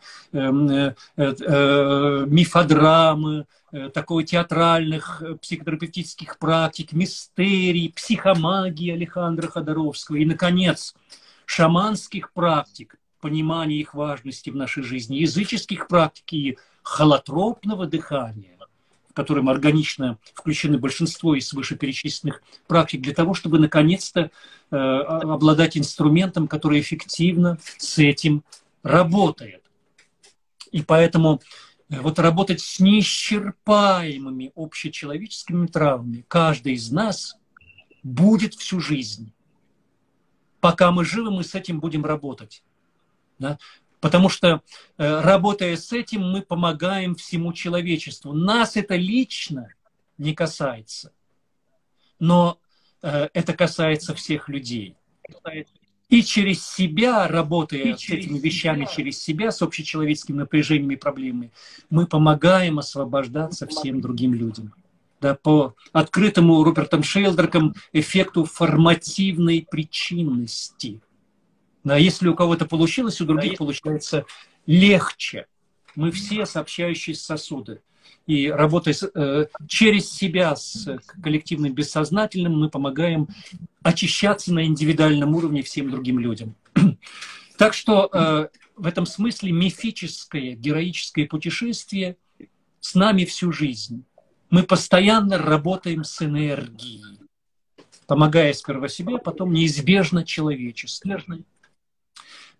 A: мифодрамы, такой театральных психотерапевтических практик, мистерий, психомагии Алехандро Ходоровского и, наконец, шаманских практик, понимания их важности в нашей жизни, языческих практик и холотропного дыхания, в котором органично включены большинство из вышеперечисленных практик, для того, чтобы наконец-то обладать инструментом, который эффективно с этим работает. И поэтому вот работать с неисчерпаемыми общечеловеческими травмами каждый из нас будет всю жизнь. Пока мы живы, мы с этим будем работать. Да? Потому что, работая с этим, мы помогаем всему человечеству. Нас это лично не касается. Но это касается всех людей. И через себя, работая с этими вещами, через себя, с общечеловеческими напряжениями и проблемами, мы помогаем освобождаться всем другим людям. Да, по открытому Рупертом Шелдраком эффекту формативной причинности. Но если у кого-то получилось, у других получается легче. Мы все сообщающиеся сосуды. И работая через себя с коллективным бессознательным, мы помогаем очищаться на индивидуальном уровне всем другим людям. Так что в этом смысле мифическое, героическое путешествие с нами всю жизнь. Мы постоянно работаем с энергией, помогая сперва себе, а потом неизбежно человечеству.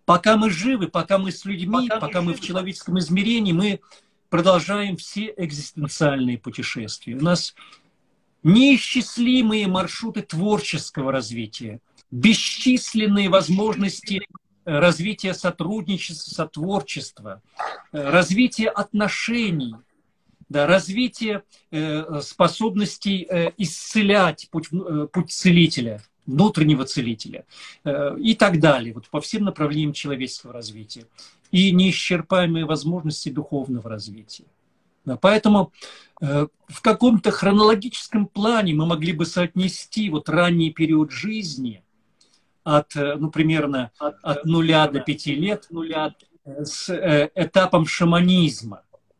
A: Пока мы живы, пока мы с людьми, пока мы в человеческом измерении, мы продолжаем все экзистенциальные путешествия. У нас неисчислимые маршруты творческого развития, бесчисленные возможности развития сотрудничества, сотворчества, развития отношений, да, развитие способностей исцелять, путь целителя, внутреннего целителя и так далее, вот по всем направлениям человеческого развития. И неисчерпаемые возможности духовного развития. Да, поэтому в каком-то хронологическом плане мы могли бы соотнести вот ранний период жизни от, ну, примерно от 0 до 5 лет с этапом шаманизма,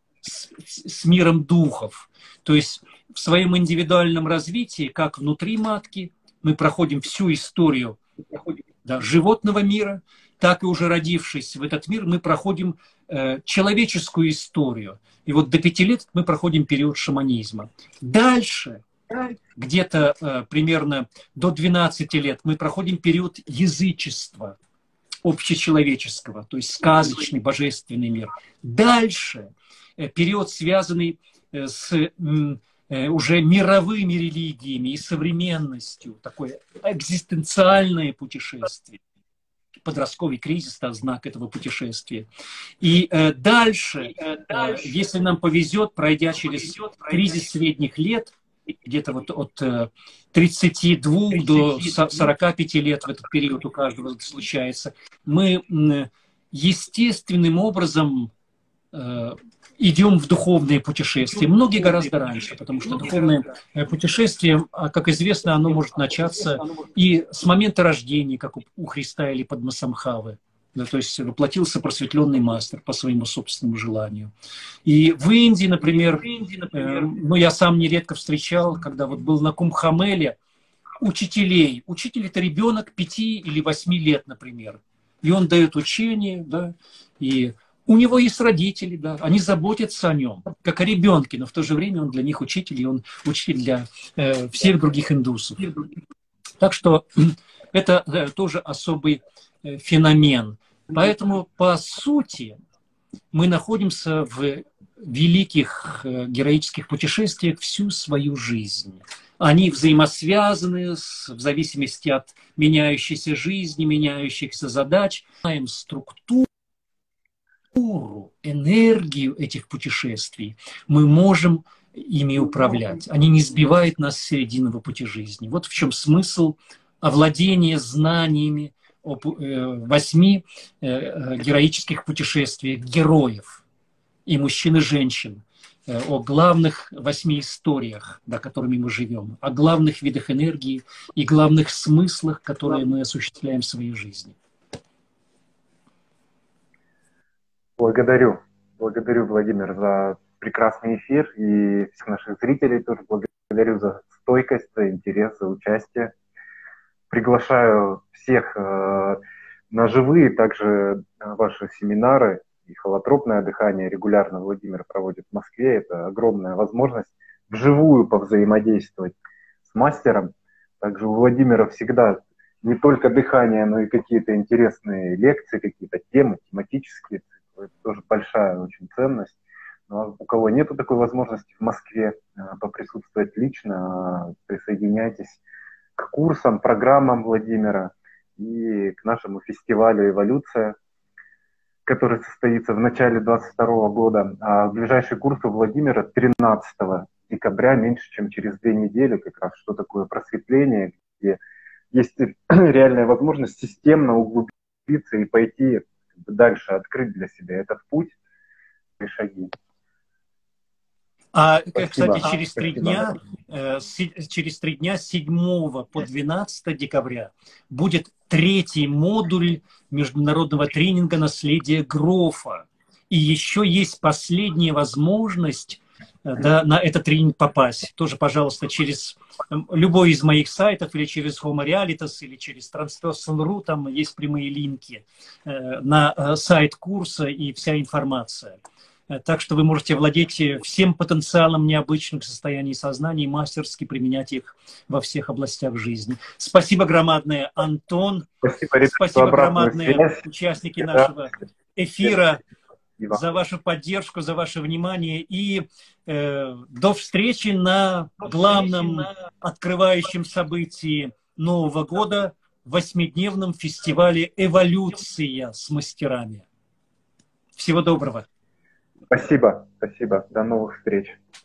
A: с миром духов. То есть в своем индивидуальном развитии, как внутри матки, мы проходим всю историю, да, животного мира, так и уже родившись в этот мир, мы проходим человеческую историю. И вот до 5 лет мы проходим период шаманизма. Дальше, где-то примерно до 12 лет, мы проходим период язычества, общечеловеческого, то есть сказочный, божественный мир. Дальше период, связанный с уже мировыми религиями и современностью, такое экзистенциальное путешествие. Подростковый кризис – это знак этого путешествия. И дальше, если нам повезет, пройдя через кризис средних лет, где-то вот от 32 до 45 лет в этот период у каждого случается, мы естественным образом идем в духовные путешествия. Многие гораздо раньше, потому что духовное путешествие, как известно, оно может начаться и с момента рождения, как у Христа или Падмасамбхавы. Да, то есть воплотился просветленный мастер по своему собственному желанию. И в Индии, например, ну, я сам нередко встречал, когда вот был на Кумбхамеле, учителей. Учитель – это ребенок 5 или 8 лет, например. И он дает учение, да, и у него есть родители, да, они заботятся о нем, как о ребенке, но в то же время он для них учитель, и он учитель для всех других индусов. Так что это тоже особый феномен. Поэтому, по сути, мы находимся в великих героических путешествиях всю свою жизнь. Они взаимосвязаны в зависимости от меняющейся жизни, меняющихся задач. Знаем структуру, энергию этих путешествий, мы можем ими управлять. Они не сбивают нас с серединного пути жизни. Вот в чем смысл овладения знаниями о 8 героических путешествиях героев, и мужчин, и женщин, о главных 8 историях, да, которыми мы живем, о главных видах энергии и главных смыслах, которые мы осуществляем в своей жизни.
B: Благодарю, Владимир, за прекрасный эфир, и всех наших зрителей тоже благодарю за стойкость, за интерес, за участие. Приглашаю всех на живые, также ваши семинары и холотропное дыхание регулярно Владимир проводит в Москве. Это огромная возможность вживую повзаимодействовать с мастером. Также у Владимира всегда не только дыхание, но и какие-то интересные лекции, какие-то темы, тематические. Это тоже большая очень ценность. Но у кого нет такой возможности в Москве поприсутствовать лично, присоединяйтесь к курсам, программам Владимира и к нашему фестивалю «Эволюция», который состоится в начале 2022 года. А ближайший курс у Владимира 13 декабря, меньше чем через 2 недели, как раз что такое просветление, где есть реальная возможность системно углубиться и пойти дальше, открыть для себя этот путь и шаги.
A: Спасибо. Кстати, через 3 дня, с 7 по 12 декабря, будет 3-й модуль международного тренинга «Наследие Грофа». И еще есть последняя возможность на этот тренинг попасть. Тоже, пожалуйста, через любой из моих сайтов, или через Homo Realitas, или через Transpersonal.ru, там есть прямые линки на сайт курса и вся информация. Так что вы можете владеть всем потенциалом необычных состояний сознания и мастерски применять их во всех областях жизни. Спасибо громадное, Антон.
B: Спасибо, ребята,
A: Спасибо громадное,
B: связь.
A: участники
B: Да.
A: нашего эфира,
B: Спасибо.
A: за вашу поддержку, за ваше внимание. И до встречи на главном открывающем событии Нового года, 8-дневном фестивале «Эволюция» с мастерами. Всего доброго.
B: Спасибо, спасибо. До новых встреч.